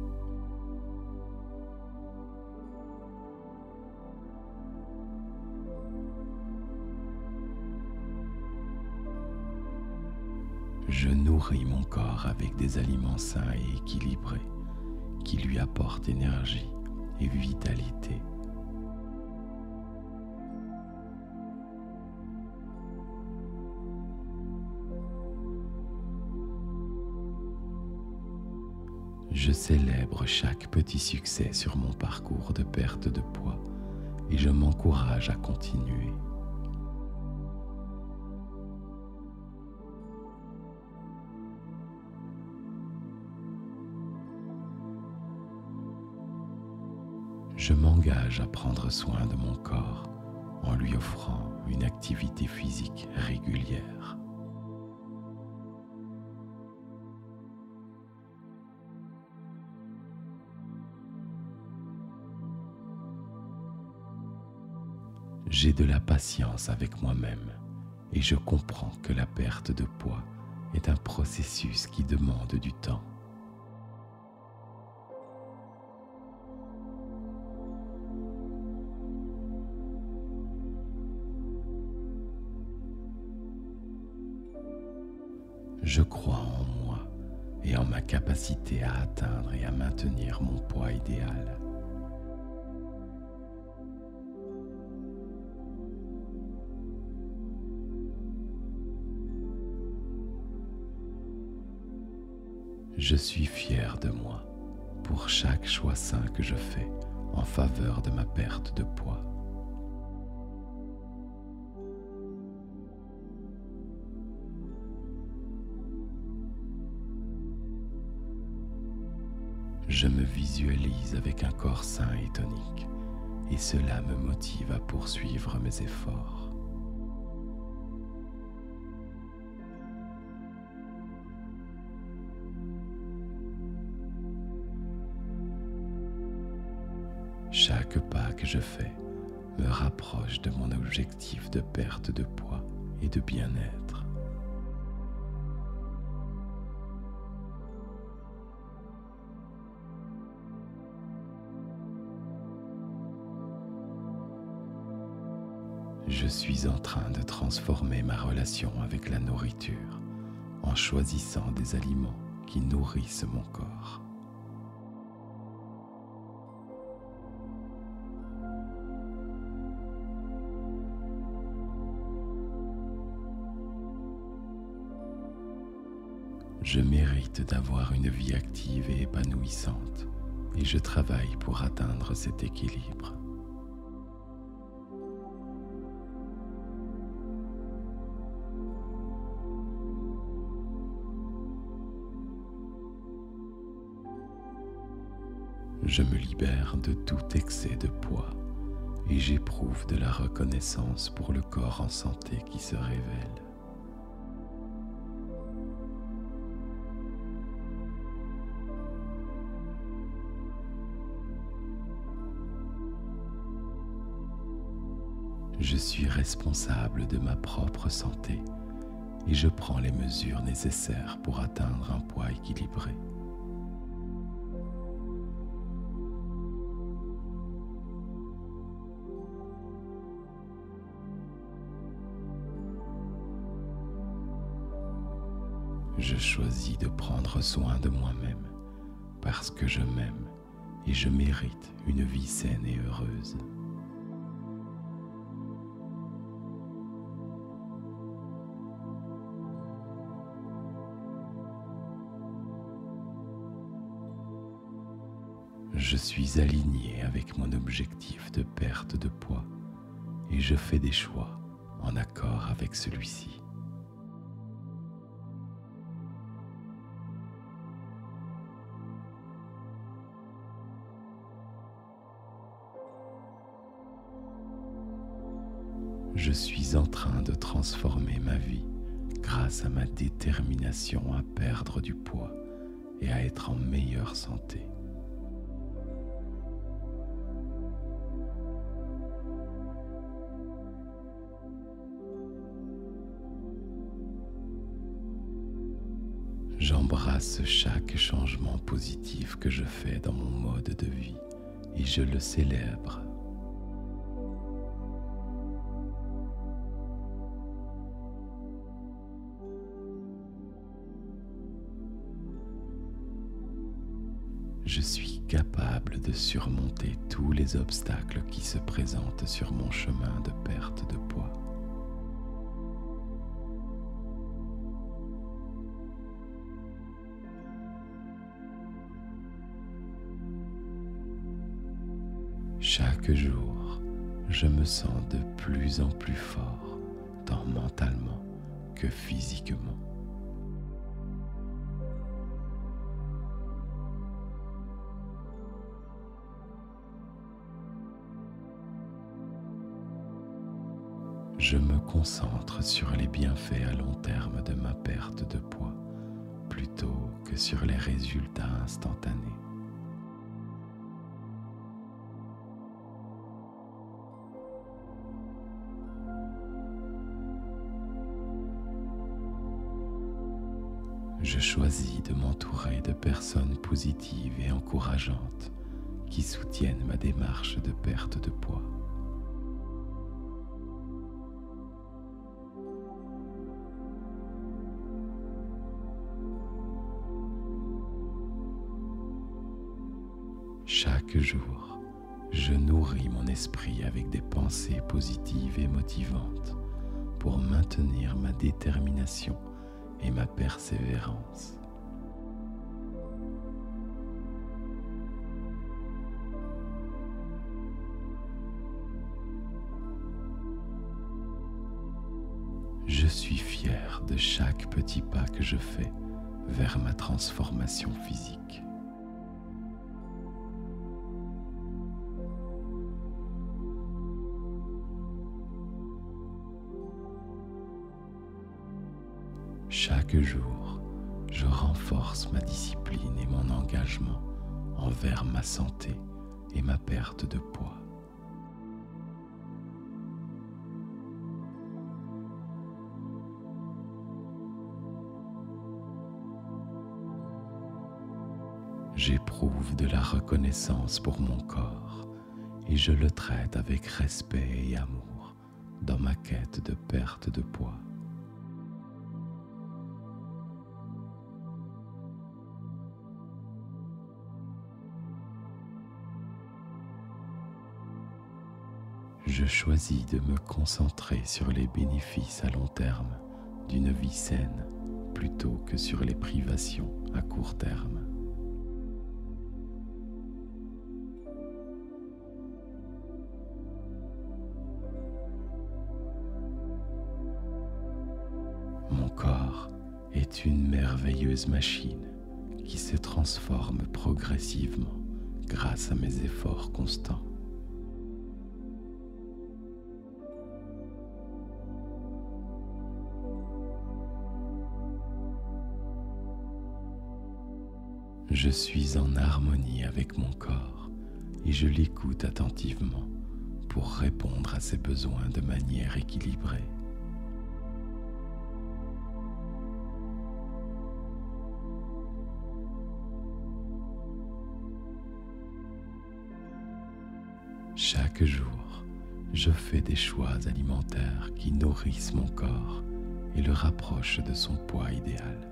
Je nourris mon corps avec des aliments sains et équilibrés qui lui apportent énergie et vitalité. Je célèbre chaque petit succès sur mon parcours de perte de poids et je m'encourage à continuer. Je m'engage à prendre soin de mon corps en lui offrant une activité physique régulière. J'ai de la patience avec moi-même et je comprends que la perte de poids est un processus qui demande du temps. Je crois en moi et en ma capacité à atteindre et à maintenir mon poids idéal. Je suis fier de moi pour chaque choix sain que je fais en faveur de ma perte de poids. Je me visualise avec un corps sain et tonique, et cela me motive à poursuivre mes efforts. Chaque pas que je fais me rapproche de mon objectif de perte de poids et de bien-être. Je suis en train de transformer ma relation avec la nourriture en choisissant des aliments qui nourrissent mon corps. Je mérite d'avoir une vie active et épanouissante et je travaille pour atteindre cet équilibre. Je me libère de tout excès de poids et j'éprouve de la reconnaissance pour le corps en santé qui se révèle. Je suis responsable de ma propre santé et je prends les mesures nécessaires pour atteindre un poids équilibré. Je choisis de prendre soin de moi-même parce que je m'aime et je mérite une vie saine et heureuse. Je suis aligné avec mon objectif de perte de poids et je fais des choix en accord avec celui-ci. Je suis en train de transformer ma vie grâce à ma détermination à perdre du poids et à être en meilleure santé. J'embrasse chaque changement positif que je fais dans mon mode de vie et je le célèbre. Je suis capable de surmonter tous les obstacles qui se présentent sur mon chemin de perte de poids. Chaque jour, je me sens de plus en plus fort, tant mentalement que physiquement. je me concentre sur les bienfaits à long terme de ma perte de poids plutôt que sur les résultats instantanés. Je choisis de m'entourer de personnes positives et encourageantes qui soutiennent ma démarche de perte de poids. Chaque jour, je nourris mon esprit avec des pensées positives et motivantes pour maintenir ma détermination et ma persévérance. Je suis fier de chaque petit pas que je fais vers ma transformation physique. Chaque jour, je renforce ma discipline et mon engagement envers ma santé et ma perte de poids. J'éprouve de la reconnaissance pour mon corps et je le traite avec respect et amour dans ma quête de perte de poids. Je choisis de me concentrer sur les bénéfices à long terme d'une vie saine plutôt que sur les privations à court terme. Mon corps est une merveilleuse machine qui se transforme progressivement grâce à mes efforts constants. Je suis en harmonie avec mon corps et je l'écoute attentivement pour répondre à ses besoins de manière équilibrée. Chaque jour, je fais des choix alimentaires qui nourrissent mon corps et le rapprochent de son poids idéal.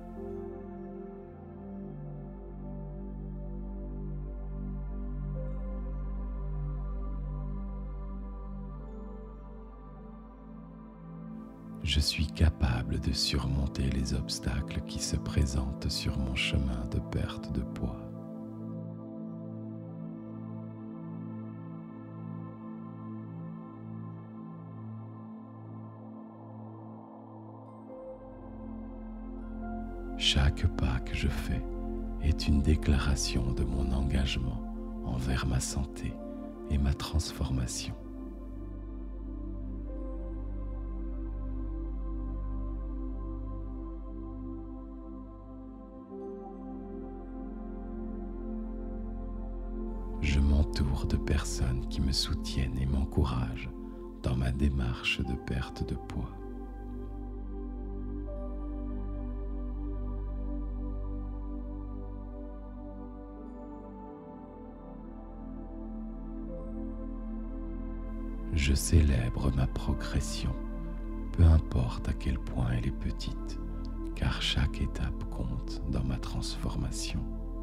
Je suis capable de surmonter les obstacles qui se présentent sur mon chemin de perte de poids. Chaque pas que je fais est une déclaration de mon engagement envers ma santé et ma transformation. Je m'entoure de personnes qui me soutiennent et m'encouragent dans ma démarche de perte de poids. Je célèbre ma progression, peu importe à quel point elle est petite, car chaque étape compte dans ma transformation.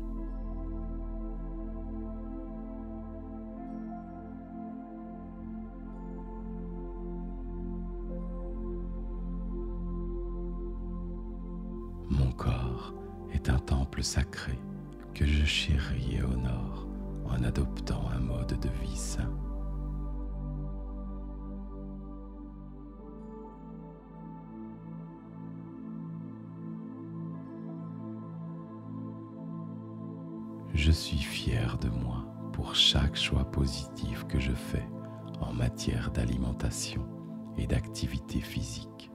Mon corps est un temple sacré que je chéris et honore en adoptant un mode de vie sain. Je suis fier de moi pour chaque choix positif que je fais en matière d'alimentation et d'activité physique.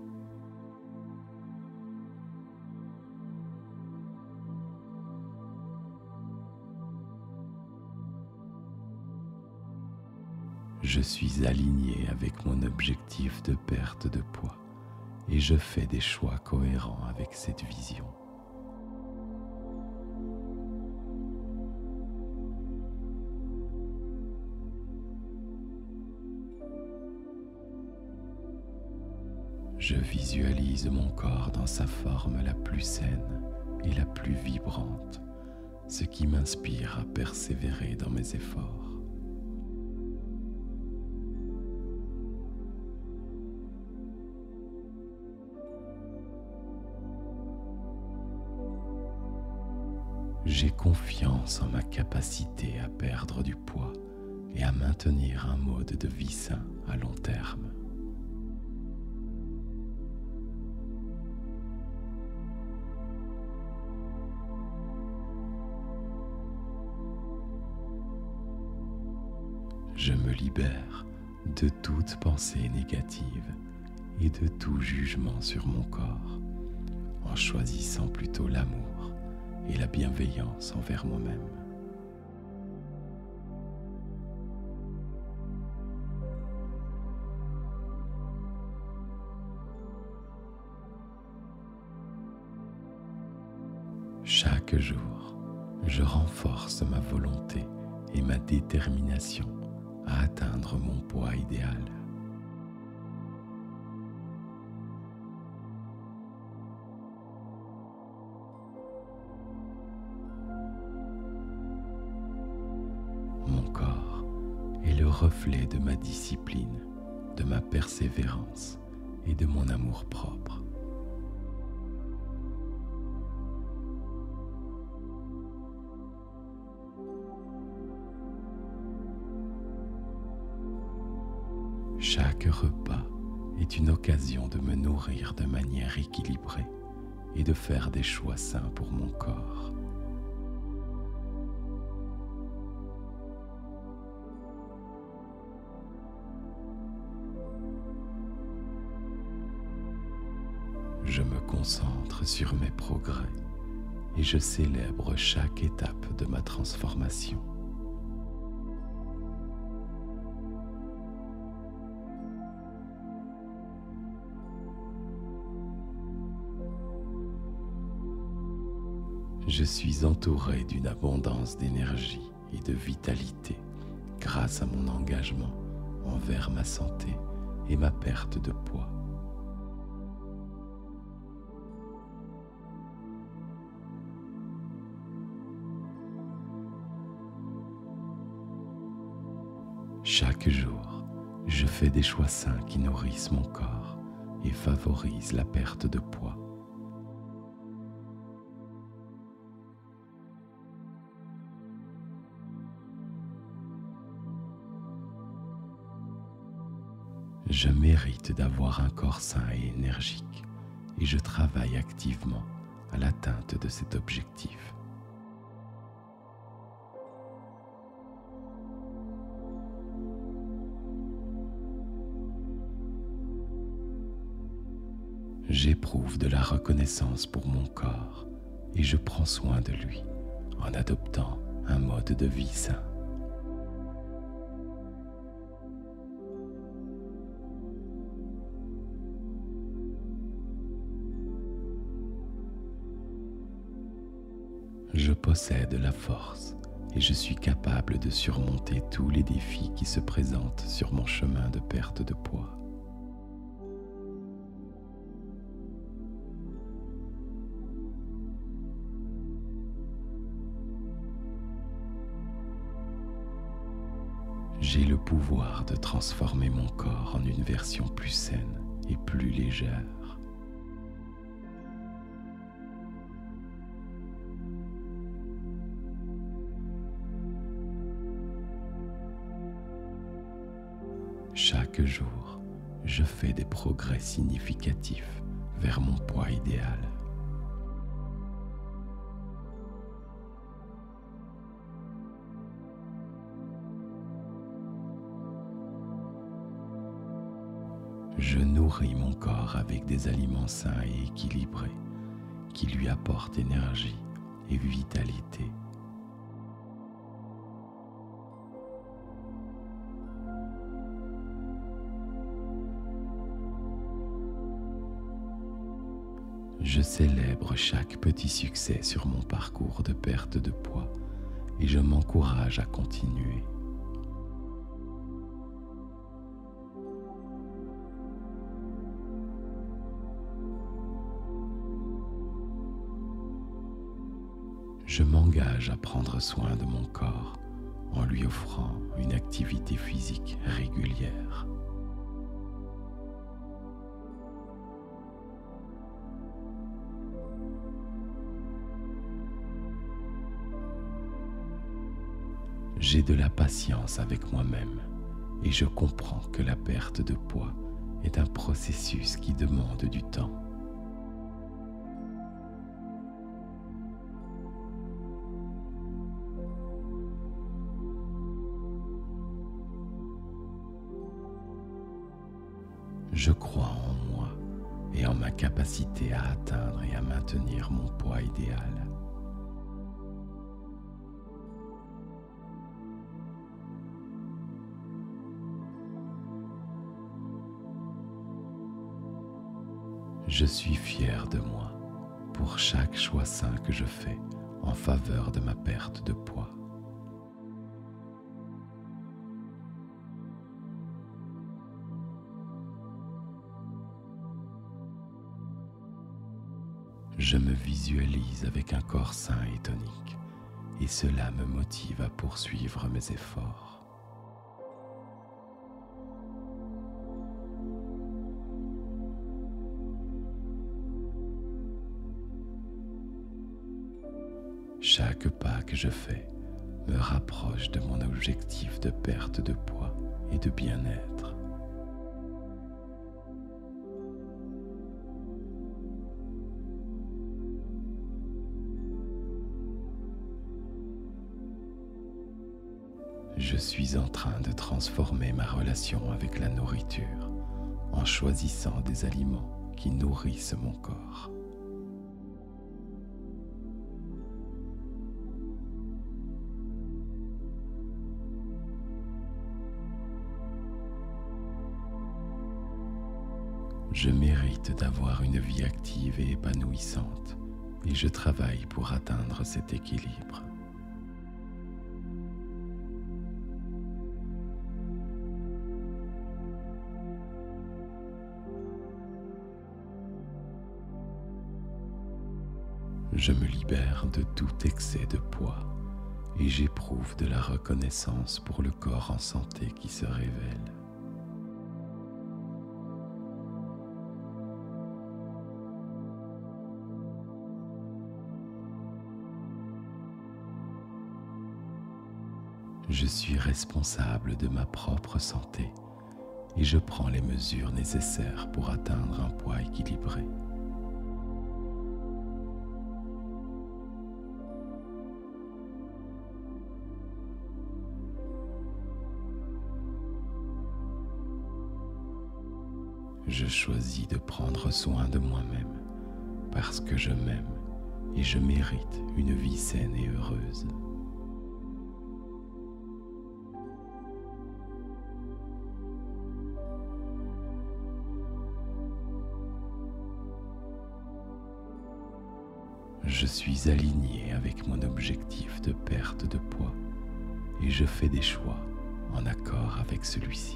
Je suis aligné avec mon objectif de perte de poids et je fais des choix cohérents avec cette vision. Je visualise mon corps dans sa forme la plus saine et la plus vibrante, ce qui m'inspire à persévérer dans mes efforts. J'ai confiance en ma capacité à perdre du poids et à maintenir un mode de vie sain à long terme. Je me libère de toute pensée négative et de tout jugement sur mon corps, en choisissant plutôt l'amour et la bienveillance envers moi-même. Chaque jour, je renforce ma volonté et ma détermination à atteindre mon poids idéal. Mon corps est le reflet de ma discipline, de ma persévérance et de mon amour-propre. Chaque repas est une occasion de me nourrir de manière équilibrée et de faire des choix sains pour mon corps. Je me concentre sur mes progrès et je célèbre chaque étape de ma transformation. Je suis entouré d'une abondance d'énergie et de vitalité grâce à mon engagement envers ma santé et ma perte de poids. Chaque jour, je fais des choix sains qui nourrissent mon corps et favorisent la perte de poids. Je mérite d'avoir un corps sain et énergique et je travaille activement à l'atteinte de cet objectif. J'éprouve de la reconnaissance pour mon corps et je prends soin de lui en adoptant un mode de vie sain. Je possède la force et je suis capable de surmonter tous les défis qui se présentent sur mon chemin de perte de poids. J'ai le pouvoir de transformer mon corps en une version plus saine et plus légère. Chaque jour, je fais des progrès significatifs vers mon poids idéal. Je nourris mon corps avec des aliments sains et équilibrés qui lui apportent énergie et vitalité. Je célèbre chaque petit succès sur mon parcours de perte de poids et je m'encourage à continuer. Je m'engage à prendre soin de mon corps en lui offrant une activité physique régulière. J'ai de la patience avec moi-même et je comprends que la perte de poids est un processus qui demande du temps. Je crois en moi et en ma capacité à atteindre et à maintenir mon poids idéal. Je suis fier de moi pour chaque choix sain que je fais en faveur de ma perte de poids. Je me visualise avec un corps sain et tonique, et cela me motive à poursuivre mes efforts. Chaque pas que je fais me rapproche de mon objectif de perte de poids et de bien-être. Je suis en train de transformer ma relation avec la nourriture en choisissant des aliments qui nourrissent mon corps. Je mérite d'avoir une vie active et épanouissante et je travaille pour atteindre cet équilibre. Je me libère de tout excès de poids et j'éprouve de la reconnaissance pour le corps en santé qui se révèle. Je suis responsable de ma propre santé et je prends les mesures nécessaires pour atteindre un poids équilibré. Je choisis de prendre soin de moi-même parce que je m'aime et je mérite une vie saine et heureuse. Je suis aligné avec mon objectif de perte de poids et je fais des choix en accord avec celui-ci.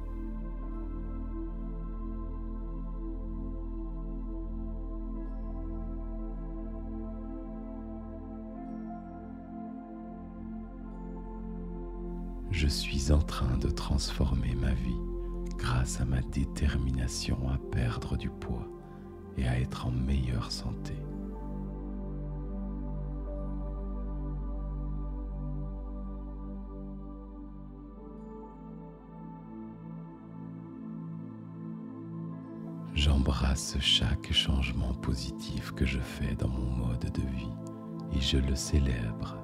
Je suis en train de transformer ma vie grâce à ma détermination à perdre du poids et à être en meilleure santé. J'embrasse chaque changement positif que je fais dans mon mode de vie et je le célèbre.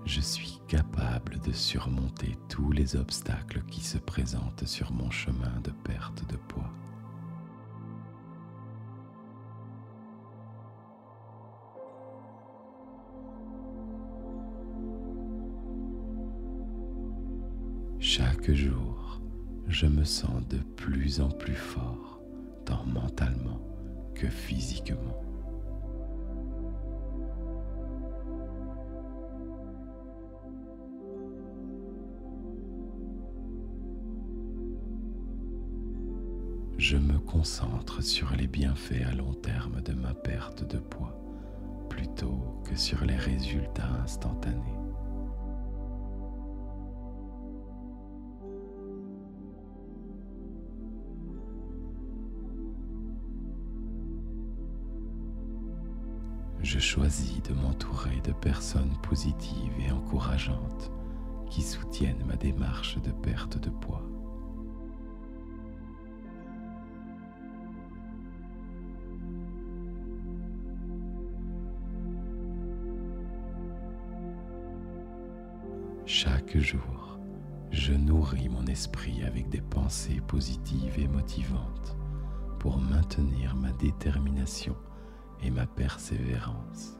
Je suis capable de surmonter tous les obstacles qui se présentent sur mon chemin de perte de poids. Chaque jour, je me sens de plus en plus fort, tant mentalement que physiquement. Je me concentre sur les bienfaits à long terme de ma perte de poids plutôt que sur les résultats instantanés. Je choisis de m'entourer de personnes positives et encourageantes qui soutiennent ma démarche de perte de poids. Chaque jour, je nourris mon esprit avec des pensées positives et motivantes pour maintenir ma détermination et ma persévérance.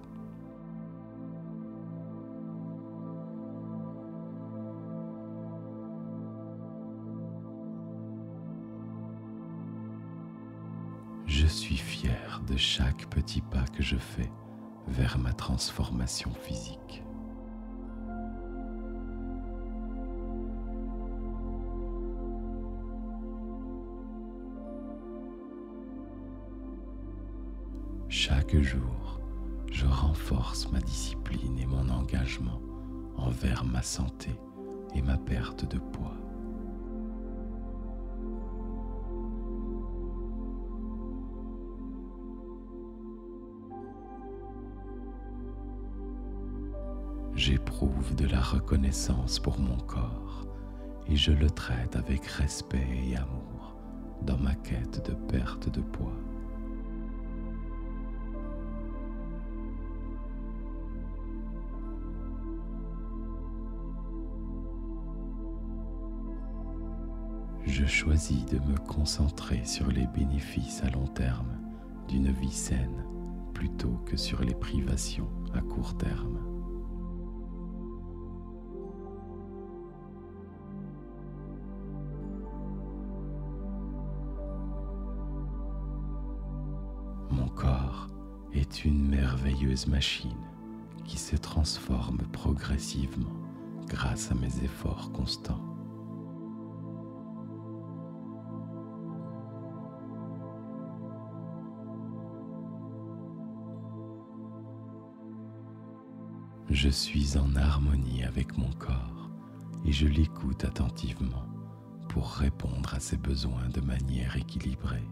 Je suis fier de chaque petit pas que je fais vers ma transformation physique. Chaque jour, je renforce ma discipline et mon engagement envers ma santé et ma perte de poids. J'éprouve de la reconnaissance pour mon corps et je le traite avec respect et amour dans ma quête de perte de poids. Je choisis de me concentrer sur les bénéfices à long terme d'une vie saine plutôt que sur les privations à court terme. Mon corps est une merveilleuse machine qui se transforme progressivement grâce à mes efforts constants. Je suis en harmonie avec mon corps et je l'écoute attentivement pour répondre à ses besoins de manière équilibrée.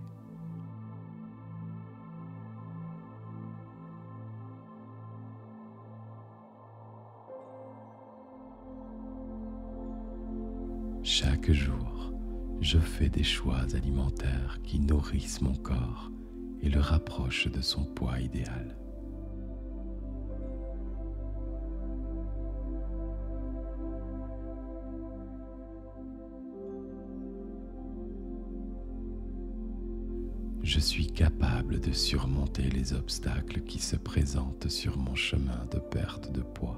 Chaque jour, je fais des choix alimentaires qui nourrissent mon corps et le rapprochent de son poids idéal. Je suis capable de surmonter les obstacles qui se présentent sur mon chemin de perte de poids.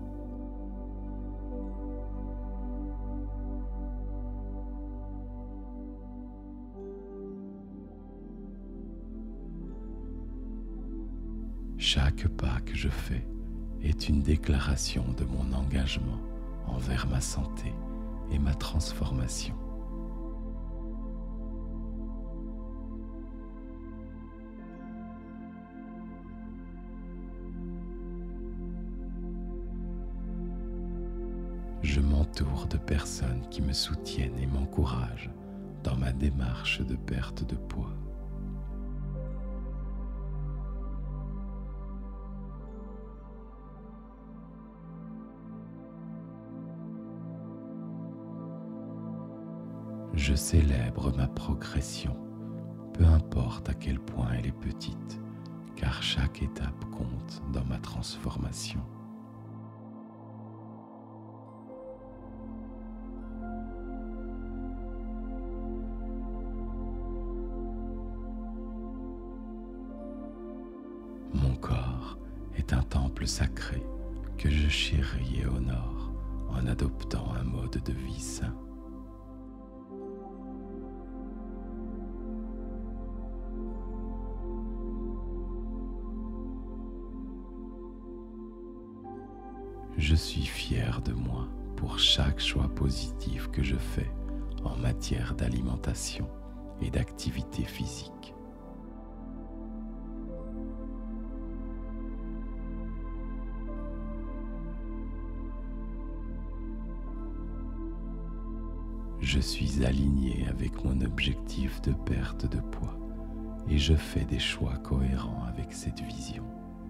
Chaque pas que je fais est une déclaration de mon engagement envers ma santé et ma transformation. Je m'entoure de personnes qui me soutiennent et m'encouragent dans ma démarche de perte de poids. Je célèbre ma progression, peu importe à quel point elle est petite, car chaque étape compte dans ma transformation. temple sacré que je chéris et honore en adoptant un mode de vie sain. Je suis fier de moi pour chaque choix positif que je fais en matière d'alimentation et d'activité physique. Je suis aligné avec mon objectif de perte de poids et je fais des choix cohérents avec cette vision.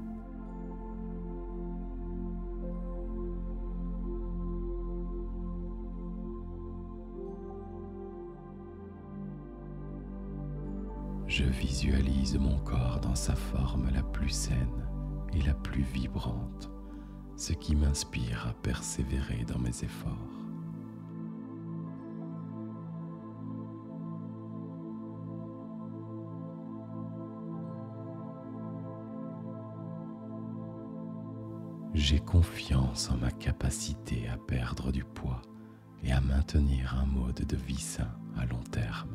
Je visualise mon corps dans sa forme la plus saine et la plus vibrante, ce qui m'inspire à persévérer dans mes efforts. J'ai confiance en ma capacité à perdre du poids et à maintenir un mode de vie sain à long terme.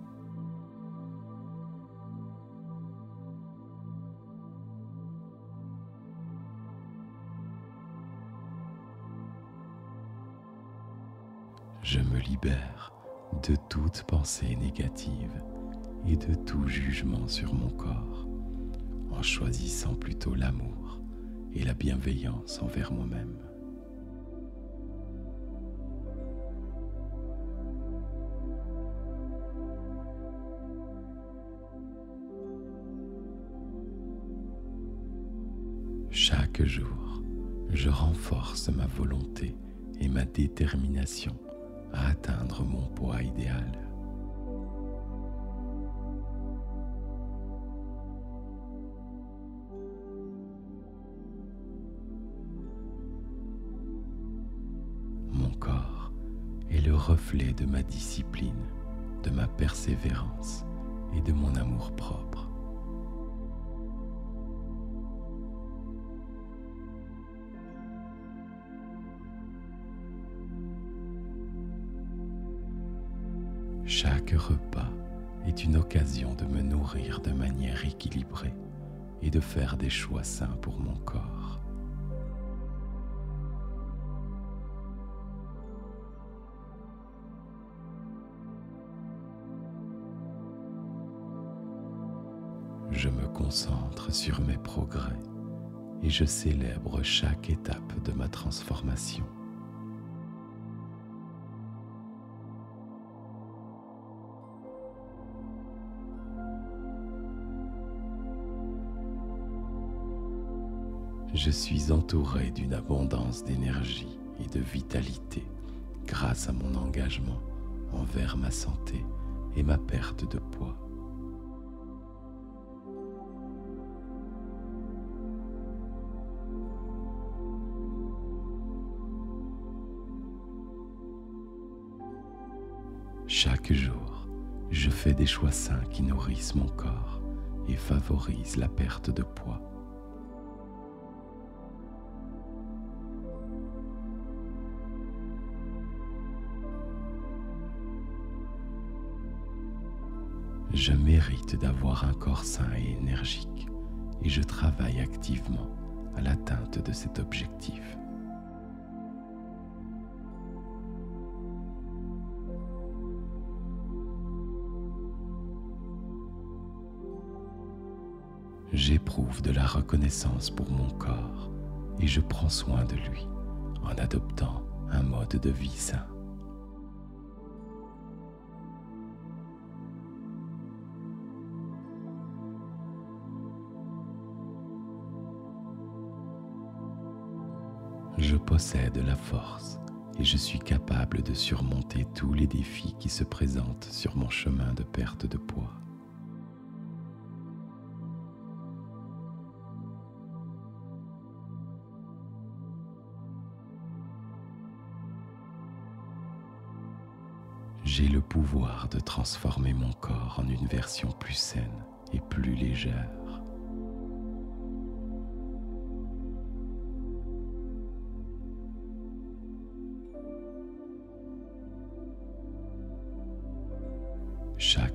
Je me libère de toute pensée négative et de tout jugement sur mon corps, en choisissant plutôt l'amour et la bienveillance envers moi-même. Chaque jour, je renforce ma volonté et ma détermination à atteindre mon poids idéal. Mon corps est le reflet de ma discipline, de ma persévérance et de mon amour-propre. Chaque repas est une occasion de me nourrir de manière équilibrée et de faire des choix sains pour mon corps. Je me concentre sur mes progrès et je célèbre chaque étape de ma transformation. Je suis entouré d'une abondance d'énergie et de vitalité grâce à mon engagement envers ma santé et ma perte de poids. Chaque jour, je fais des choix sains qui nourrissent mon corps et favorisent la perte de poids. Je mérite d'avoir un corps sain et énergique et je travaille activement à l'atteinte de cet objectif. J'éprouve de la reconnaissance pour mon corps et je prends soin de lui en adoptant un mode de vie sain. Je possède la force et je suis capable de surmonter tous les défis qui se présentent sur mon chemin de perte de poids. J'ai le pouvoir de transformer mon corps en une version plus saine et plus légère.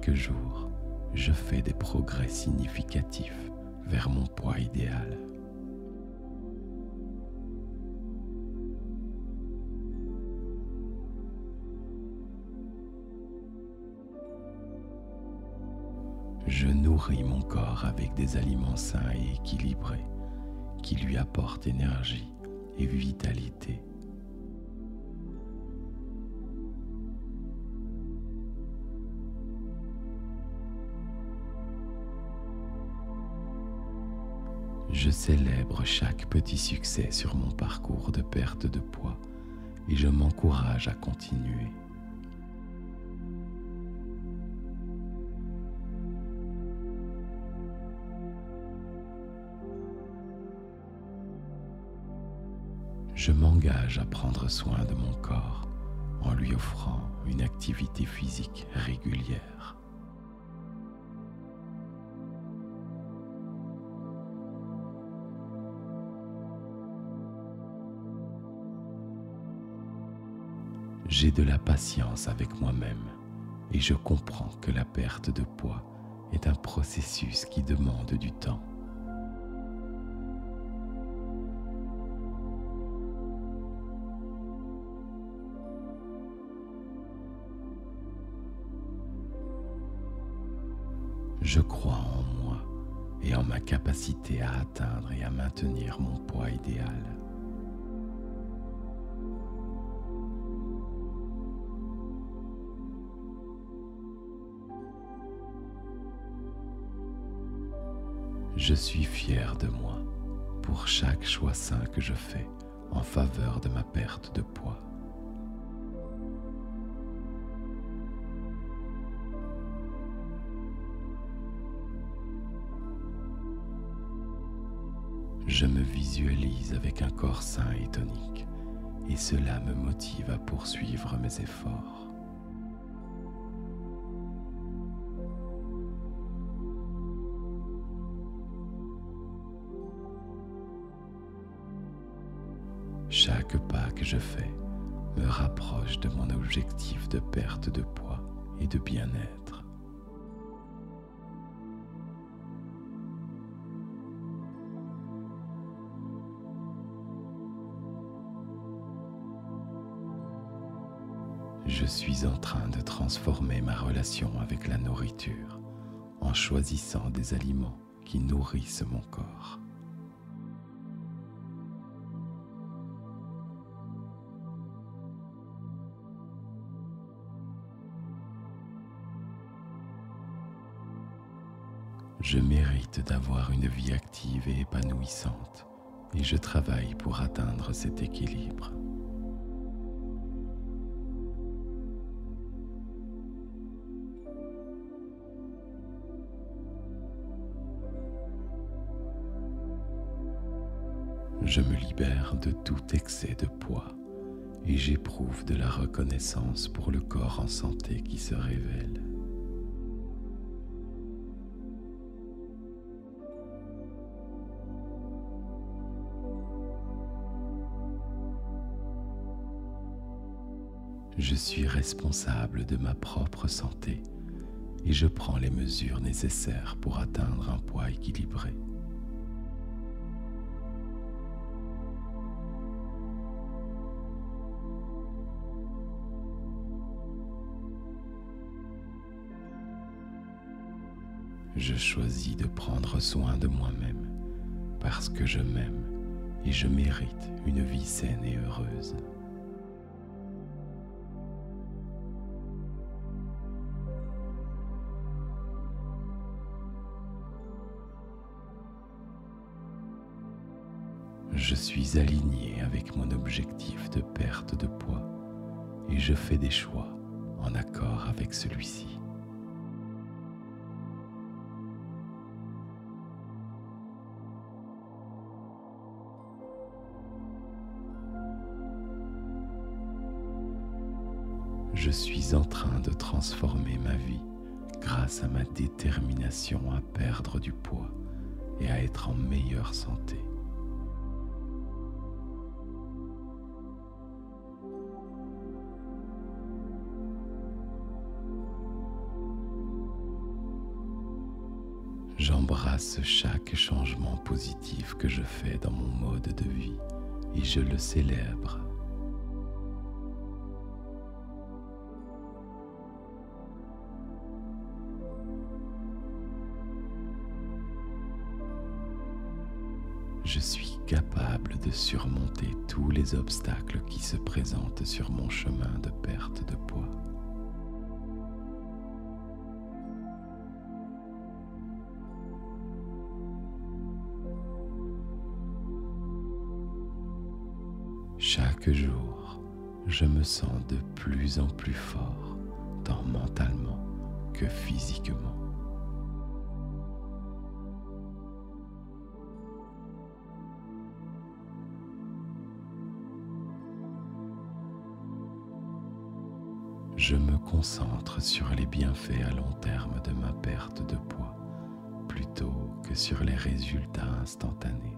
Chaque jour, je fais des progrès significatifs vers mon poids idéal. Je nourris mon corps avec des aliments sains et équilibrés qui lui apportent énergie et vitalité. Je célèbre chaque petit succès sur mon parcours de perte de poids et je m'encourage à continuer. Je m'engage à prendre soin de mon corps en lui offrant une activité physique régulière. J'ai de la patience avec moi-même et je comprends que la perte de poids est un processus qui demande du temps. Je crois en moi et en ma capacité à atteindre et à maintenir mon poids idéal. Je suis fier de moi pour chaque choix sain que je fais en faveur de ma perte de poids. Je me visualise avec un corps sain et tonique, et cela me motive à poursuivre mes efforts. Chaque pas que je fais me rapproche de mon objectif de perte de poids et de bien-être. Je suis en train de transformer ma relation avec la nourriture en choisissant des aliments qui nourrissent mon corps. Je mérite d'avoir une vie active et épanouissante et je travaille pour atteindre cet équilibre. Je me libère de tout excès de poids et j'éprouve de la reconnaissance pour le corps en santé qui se révèle. Je suis responsable de ma propre santé et je prends les mesures nécessaires pour atteindre un poids équilibré. Je choisis de prendre soin de moi-même parce que je m'aime et je mérite une vie saine et heureuse. Je suis aligné avec mon objectif de perte de poids et je fais des choix en accord avec celui-ci. Je suis en train de transformer ma vie grâce à ma détermination à perdre du poids et à être en meilleure santé. J'embrasse chaque changement positif que je fais dans mon mode de vie et je le célèbre. Je suis capable de surmonter tous les obstacles qui se présentent sur mon chemin de perte de poids. Chaque jour, je me sens de plus en plus fort, tant mentalement que physiquement. Je me concentre sur les bienfaits à long terme de ma perte de poids, plutôt que sur les résultats instantanés.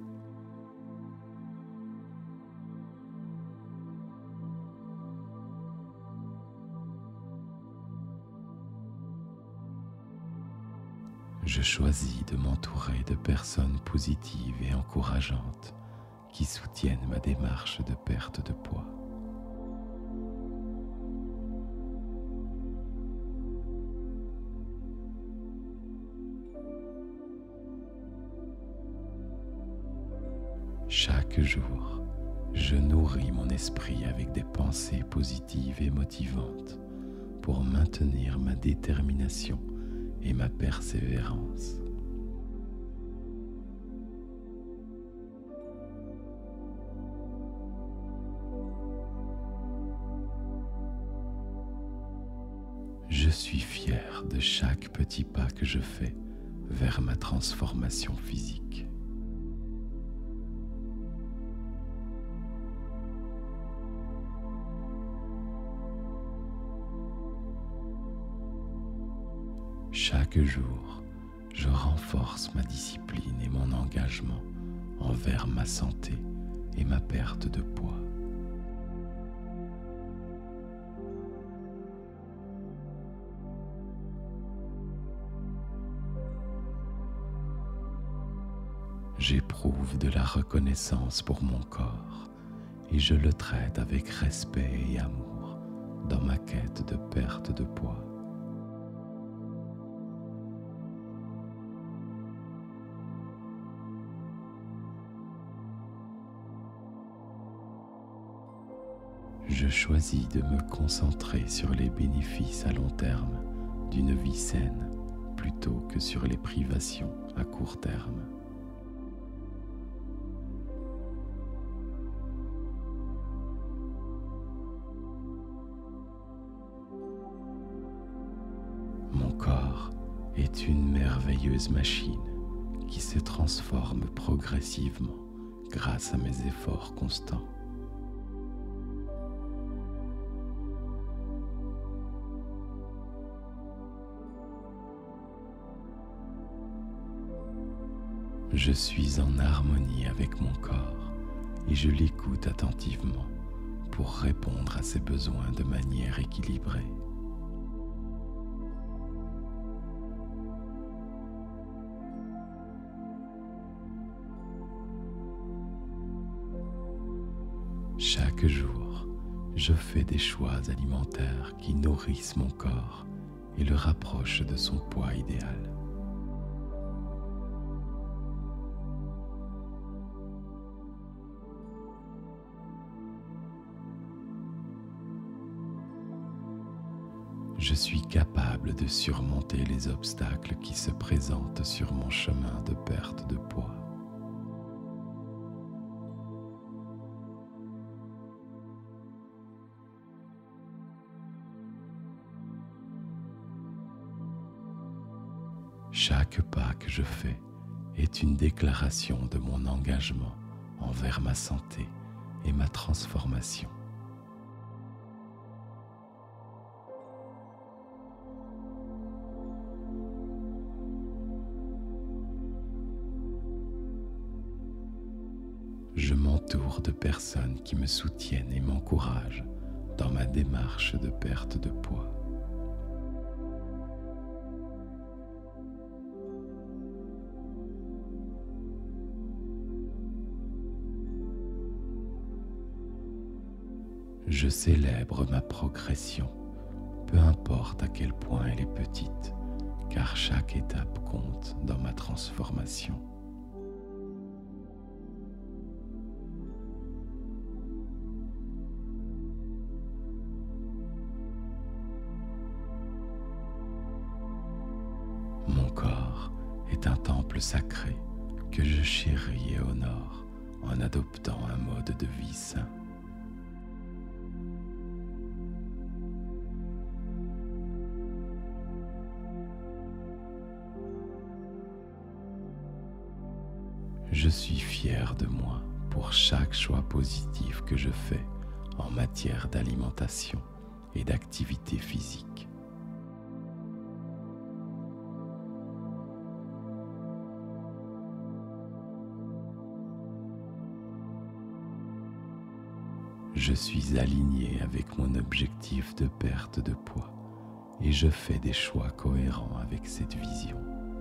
Je choisis de m'entourer de personnes positives et encourageantes qui soutiennent ma démarche de perte de poids. Chaque jour, je nourris mon esprit avec des pensées positives et motivantes pour maintenir ma détermination et ma persévérance. Je suis fier de chaque petit pas que je fais vers ma transformation physique. Chaque jour, je renforce ma discipline et mon engagement envers ma santé et ma perte de poids. J'éprouve de la reconnaissance pour mon corps et je le traite avec respect et amour dans ma quête de perte de poids. Je choisis de me concentrer sur les bénéfices à long terme d'une vie saine plutôt que sur les privations à court terme. Mon corps est une merveilleuse machine qui se transforme progressivement grâce à mes efforts constants. Je suis en harmonie avec mon corps et je l'écoute attentivement pour répondre à ses besoins de manière équilibrée. Chaque jour, je fais des choix alimentaires qui nourrissent mon corps et le rapprochent de son poids idéal. Je suis capable de surmonter les obstacles qui se présentent sur mon chemin de perte de poids. Chaque pas que je fais est une déclaration de mon engagement envers ma santé et ma transformation. Je m'entoure de personnes qui me soutiennent et m'encouragent dans ma démarche de perte de poids. Je célèbre ma progression, peu importe à quel point elle est petite, car chaque étape compte dans ma transformation. Mon corps est un temple sacré que je chéris et honore en adoptant un mode de vie sain. Je suis fier de moi pour chaque choix positif que je fais en matière d'alimentation et d'activité physique. Je suis aligné avec mon objectif de perte de poids et je fais des choix cohérents avec cette vision.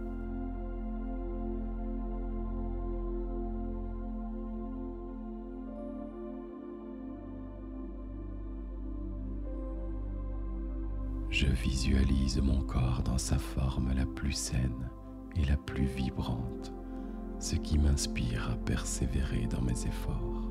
Je visualise mon corps dans sa forme la plus saine et la plus vibrante, ce qui m'inspire à persévérer dans mes efforts.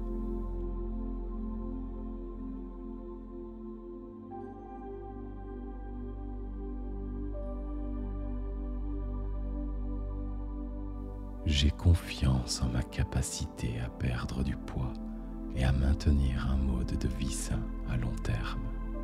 J'ai confiance en ma capacité à perdre du poids et à maintenir un mode de vie sain à long terme.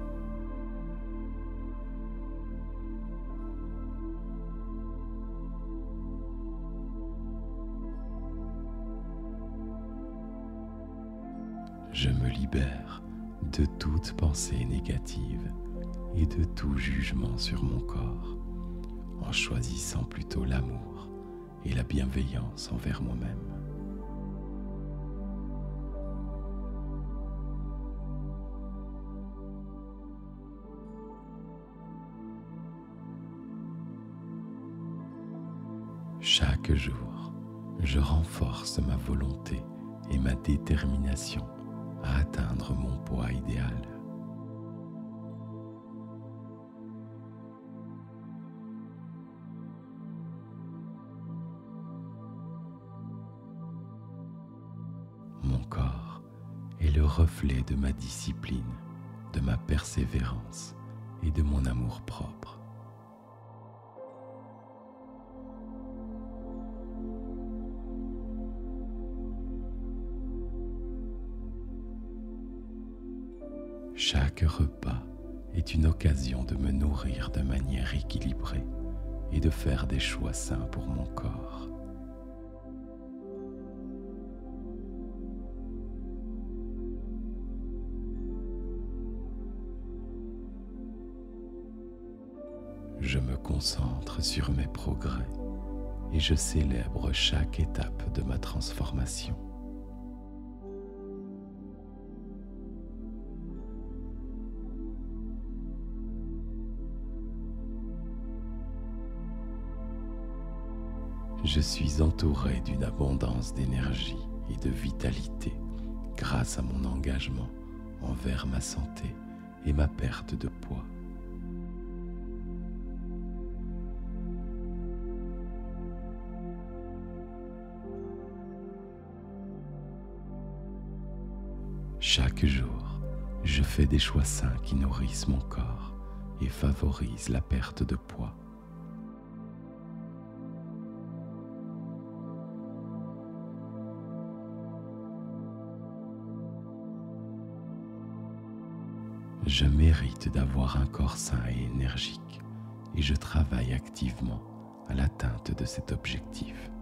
Je me libère de toute pensée négative et de tout jugement sur mon corps, en choisissant plutôt l'amour et la bienveillance envers moi-même. Chaque jour, je renforce ma volonté et ma détermination à atteindre mon poids idéal. Mon corps est le reflet de ma discipline, de ma persévérance et de mon amour-propre. Chaque repas est une occasion de me nourrir de manière équilibrée et de faire des choix sains pour mon corps. Je me concentre sur mes progrès et je célèbre chaque étape de ma transformation. Je suis entouré d'une abondance d'énergie et de vitalité grâce à mon engagement envers ma santé et ma perte de poids. Chaque jour, je fais des choix sains qui nourrissent mon corps et favorisent la perte de poids. Je mérite d'avoir un corps sain et énergique et je travaille activement à l'atteinte de cet objectif.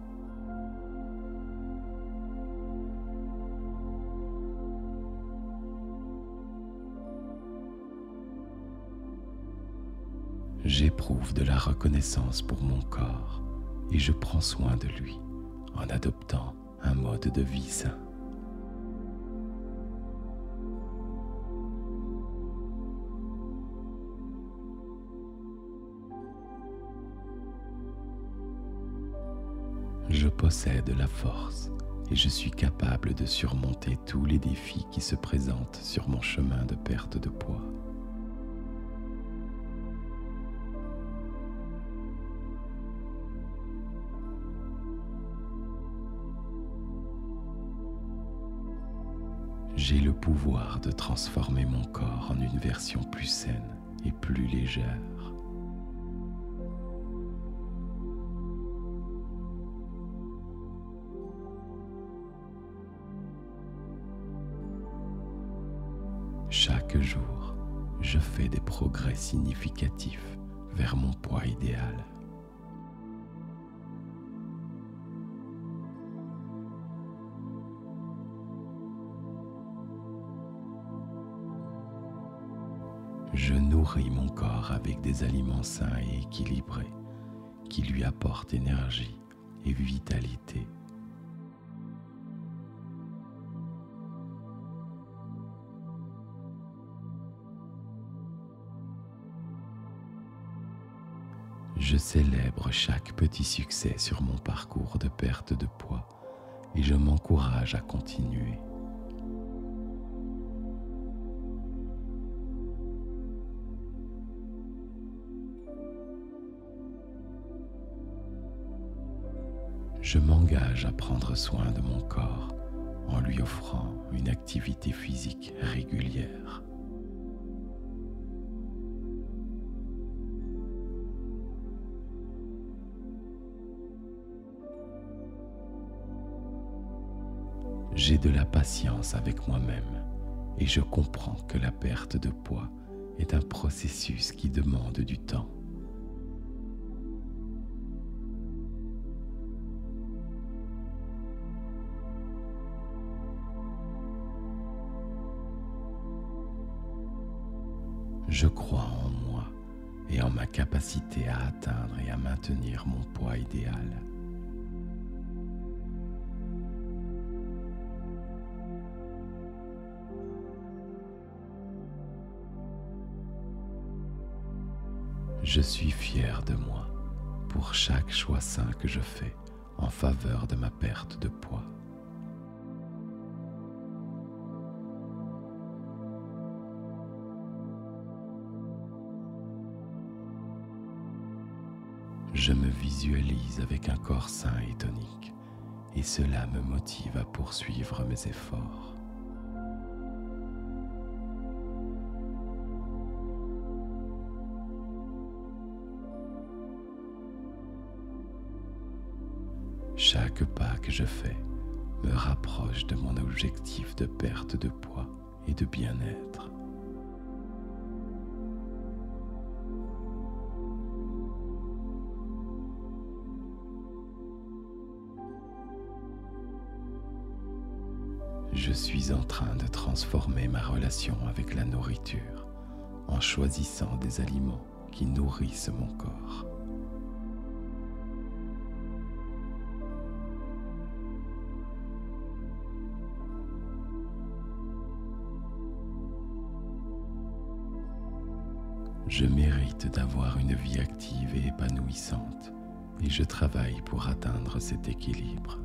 J'éprouve de la reconnaissance pour mon corps et je prends soin de lui en adoptant un mode de vie sain. Je possède la force et je suis capable de surmonter tous les défis qui se présentent sur mon chemin de perte de poids. J'ai le pouvoir de transformer mon corps en une version plus saine et plus légère. Chaque jour, je fais des progrès significatifs vers mon poids idéal. Je nourris mon corps avec des aliments sains et équilibrés qui lui apportent énergie et vitalité. Je célèbre chaque petit succès sur mon parcours de perte de poids et je m'encourage à continuer. Je m'engage à prendre soin de mon corps en lui offrant une activité physique régulière. J'ai de la patience avec moi-même et je comprends que la perte de poids est un processus qui demande du temps. Je crois en moi et en ma capacité à atteindre et à maintenir mon poids idéal. Je suis fier de moi pour chaque choix sain que je fais en faveur de ma perte de poids. Je me visualise avec un corps sain et tonique, et cela me motive à poursuivre mes efforts. Chaque pas que je fais me rapproche de mon objectif de perte de poids et de bien-être. Je suis en train de transformer ma relation avec la nourriture en choisissant des aliments qui nourrissent mon corps. Je mérite d'avoir une vie active et épanouissante et je travaille pour atteindre cet équilibre.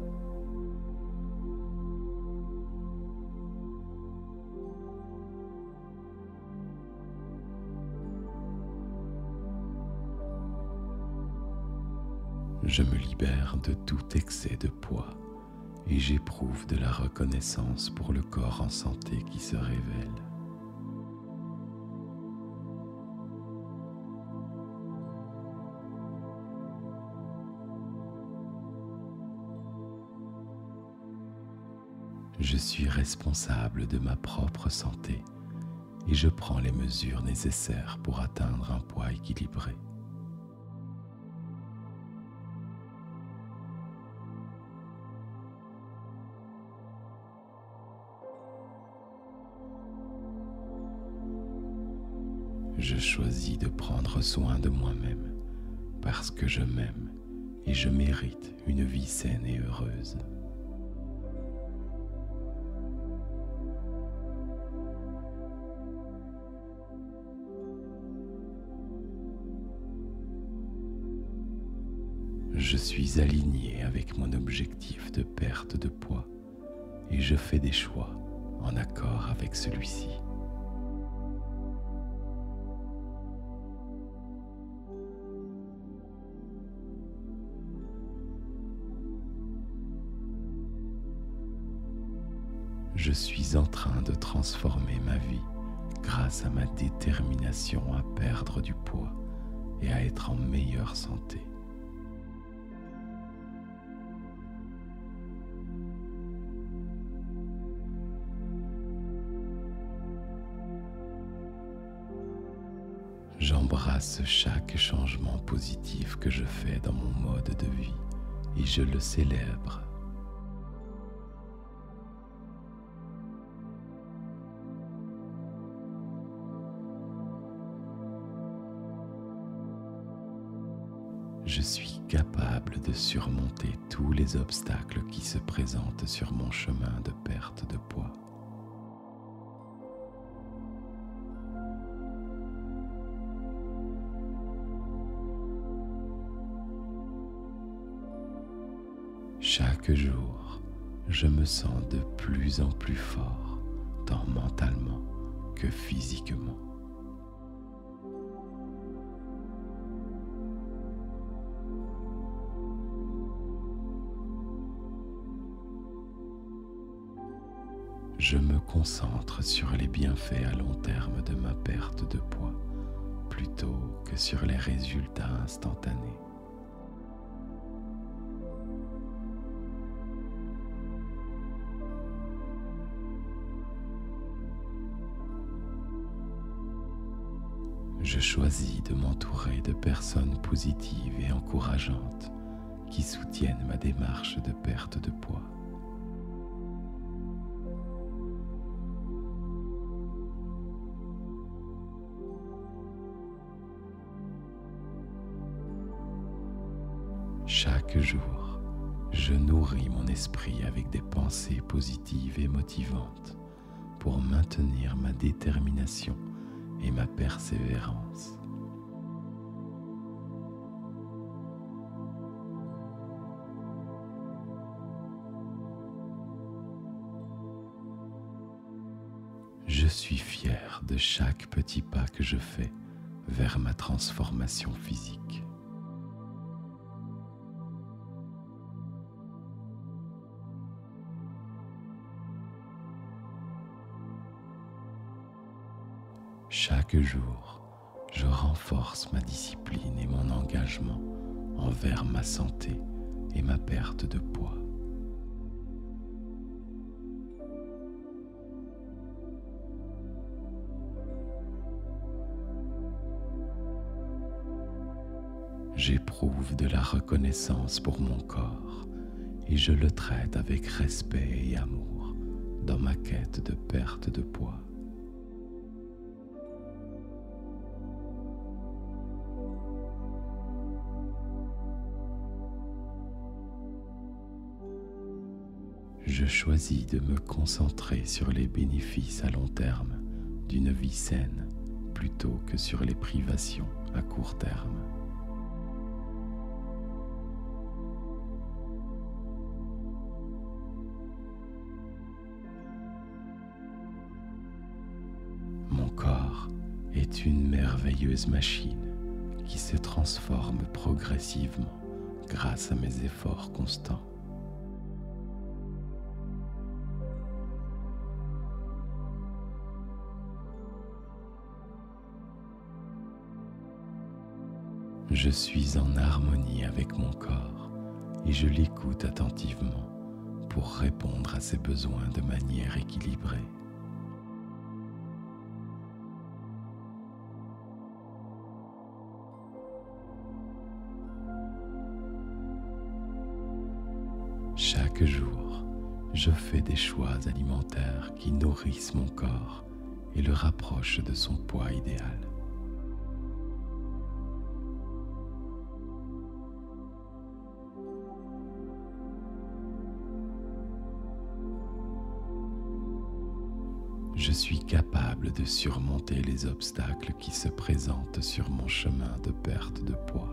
Je me libère de tout excès de poids et j'éprouve de la reconnaissance pour le corps en santé qui se révèle. Je suis responsable de ma propre santé et je prends les mesures nécessaires pour atteindre un poids équilibré. Je choisis de prendre soin de moi-même parce que je m'aime et je mérite une vie saine et heureuse. Je suis aligné avec mon objectif de perte de poids et je fais des choix en accord avec celui-ci. Je suis en train de transformer ma vie grâce à ma détermination à perdre du poids et à être en meilleure santé. J'embrasse chaque changement positif que je fais dans mon mode de vie et je le célèbre. Je suis capable de surmonter tous les obstacles qui se présentent sur mon chemin de perte de poids. Chaque jour, je me sens de plus en plus fort, tant mentalement que physiquement. Je me concentre sur les bienfaits à long terme de ma perte de poids plutôt que sur les résultats instantanés. Je choisis de m'entourer de personnes positives et encourageantes qui soutiennent ma démarche de perte de poids. Chaque jour, je nourris mon esprit avec des pensées positives et motivantes pour maintenir ma détermination et ma persévérance. Je suis fier de chaque petit pas que je fais vers ma transformation physique. Chaque jour, je renforce ma discipline et mon engagement envers ma santé et ma perte de poids. J'éprouve de la reconnaissance pour mon corps et je le traite avec respect et amour dans ma quête de perte de poids. Je choisis de me concentrer sur les bénéfices à long terme d'une vie saine plutôt que sur les privations à court terme. Mon corps est une merveilleuse machine qui se transforme progressivement grâce à mes efforts constants. Je suis en harmonie avec mon corps et je l'écoute attentivement pour répondre à ses besoins de manière équilibrée. Chaque jour, je fais des choix alimentaires qui nourrissent mon corps et le rapprochent de son poids idéal. Je suis capable de surmonter les obstacles qui se présentent sur mon chemin de perte de poids.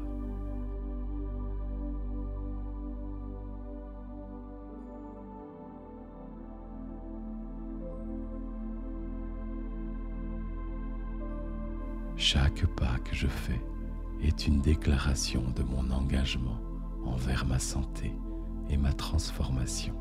Chaque pas que je fais est une déclaration de mon engagement envers ma santé et ma transformation.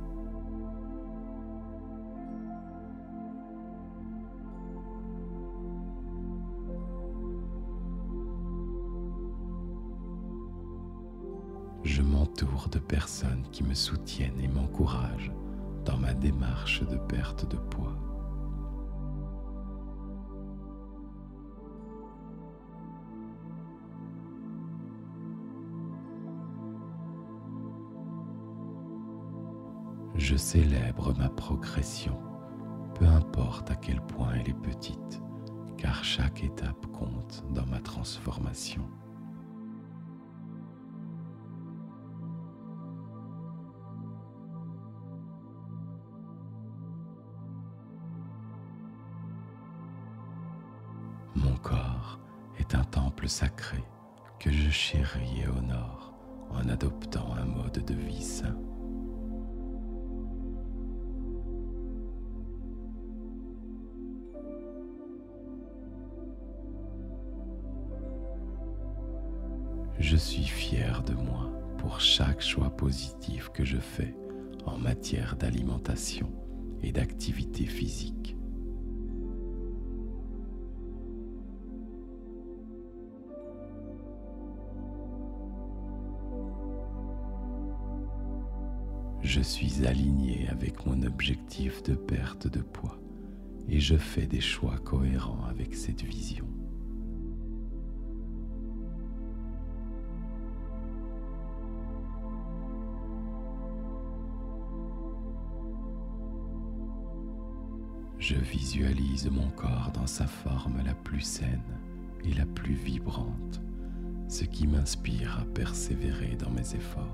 Je m'entoure de personnes qui me soutiennent et m'encouragent dans ma démarche de perte de poids. Je célèbre ma progression, peu importe à quel point elle est petite, car chaque étape compte dans ma transformation. Mon corps est un temple sacré que je chéris et honore en adoptant un mode de vie sain. Je suis fier de moi pour chaque choix positif que je fais en matière d'alimentation et d'activité physique. Je suis aligné avec mon objectif de perte de poids et je fais des choix cohérents avec cette vision. Je visualise mon corps dans sa forme la plus saine et la plus vibrante, ce qui m'inspire à persévérer dans mes efforts.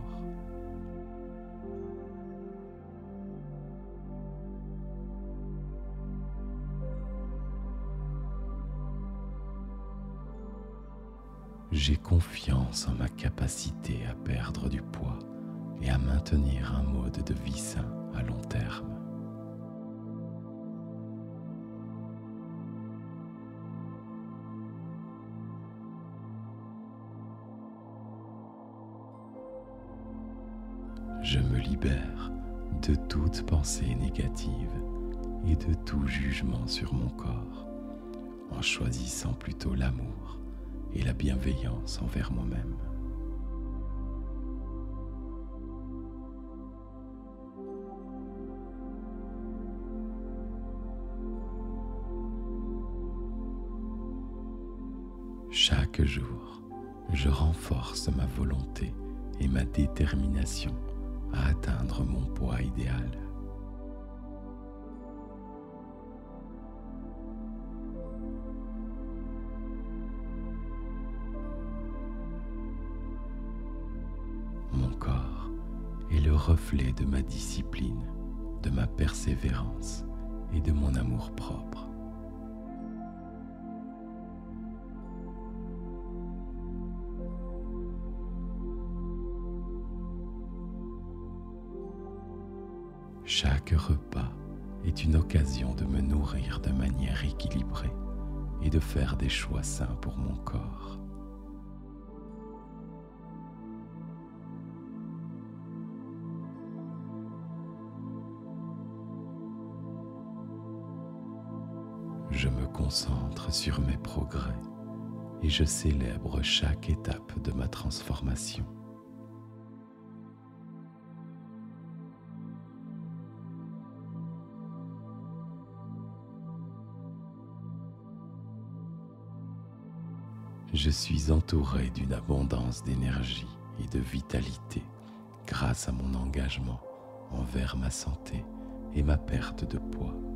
J'ai confiance en ma capacité à perdre du poids et à maintenir un mode de vie sain à long terme. Je me libère de toute pensée négative et de tout jugement sur mon corps, en choisissant plutôt l'amour et la bienveillance envers moi-même. Chaque jour, je renforce ma volonté et ma détermination à atteindre mon poids idéal. Mon corps est le reflet de ma discipline, de ma persévérance et de mon amour-propre. Chaque repas est une occasion de me nourrir de manière équilibrée et de faire des choix sains pour mon corps. Je me concentre sur mes progrès et je célèbre chaque étape de ma transformation. Je suis entouré d'une abondance d'énergie et de vitalité grâce à mon engagement envers ma santé et ma perte de poids.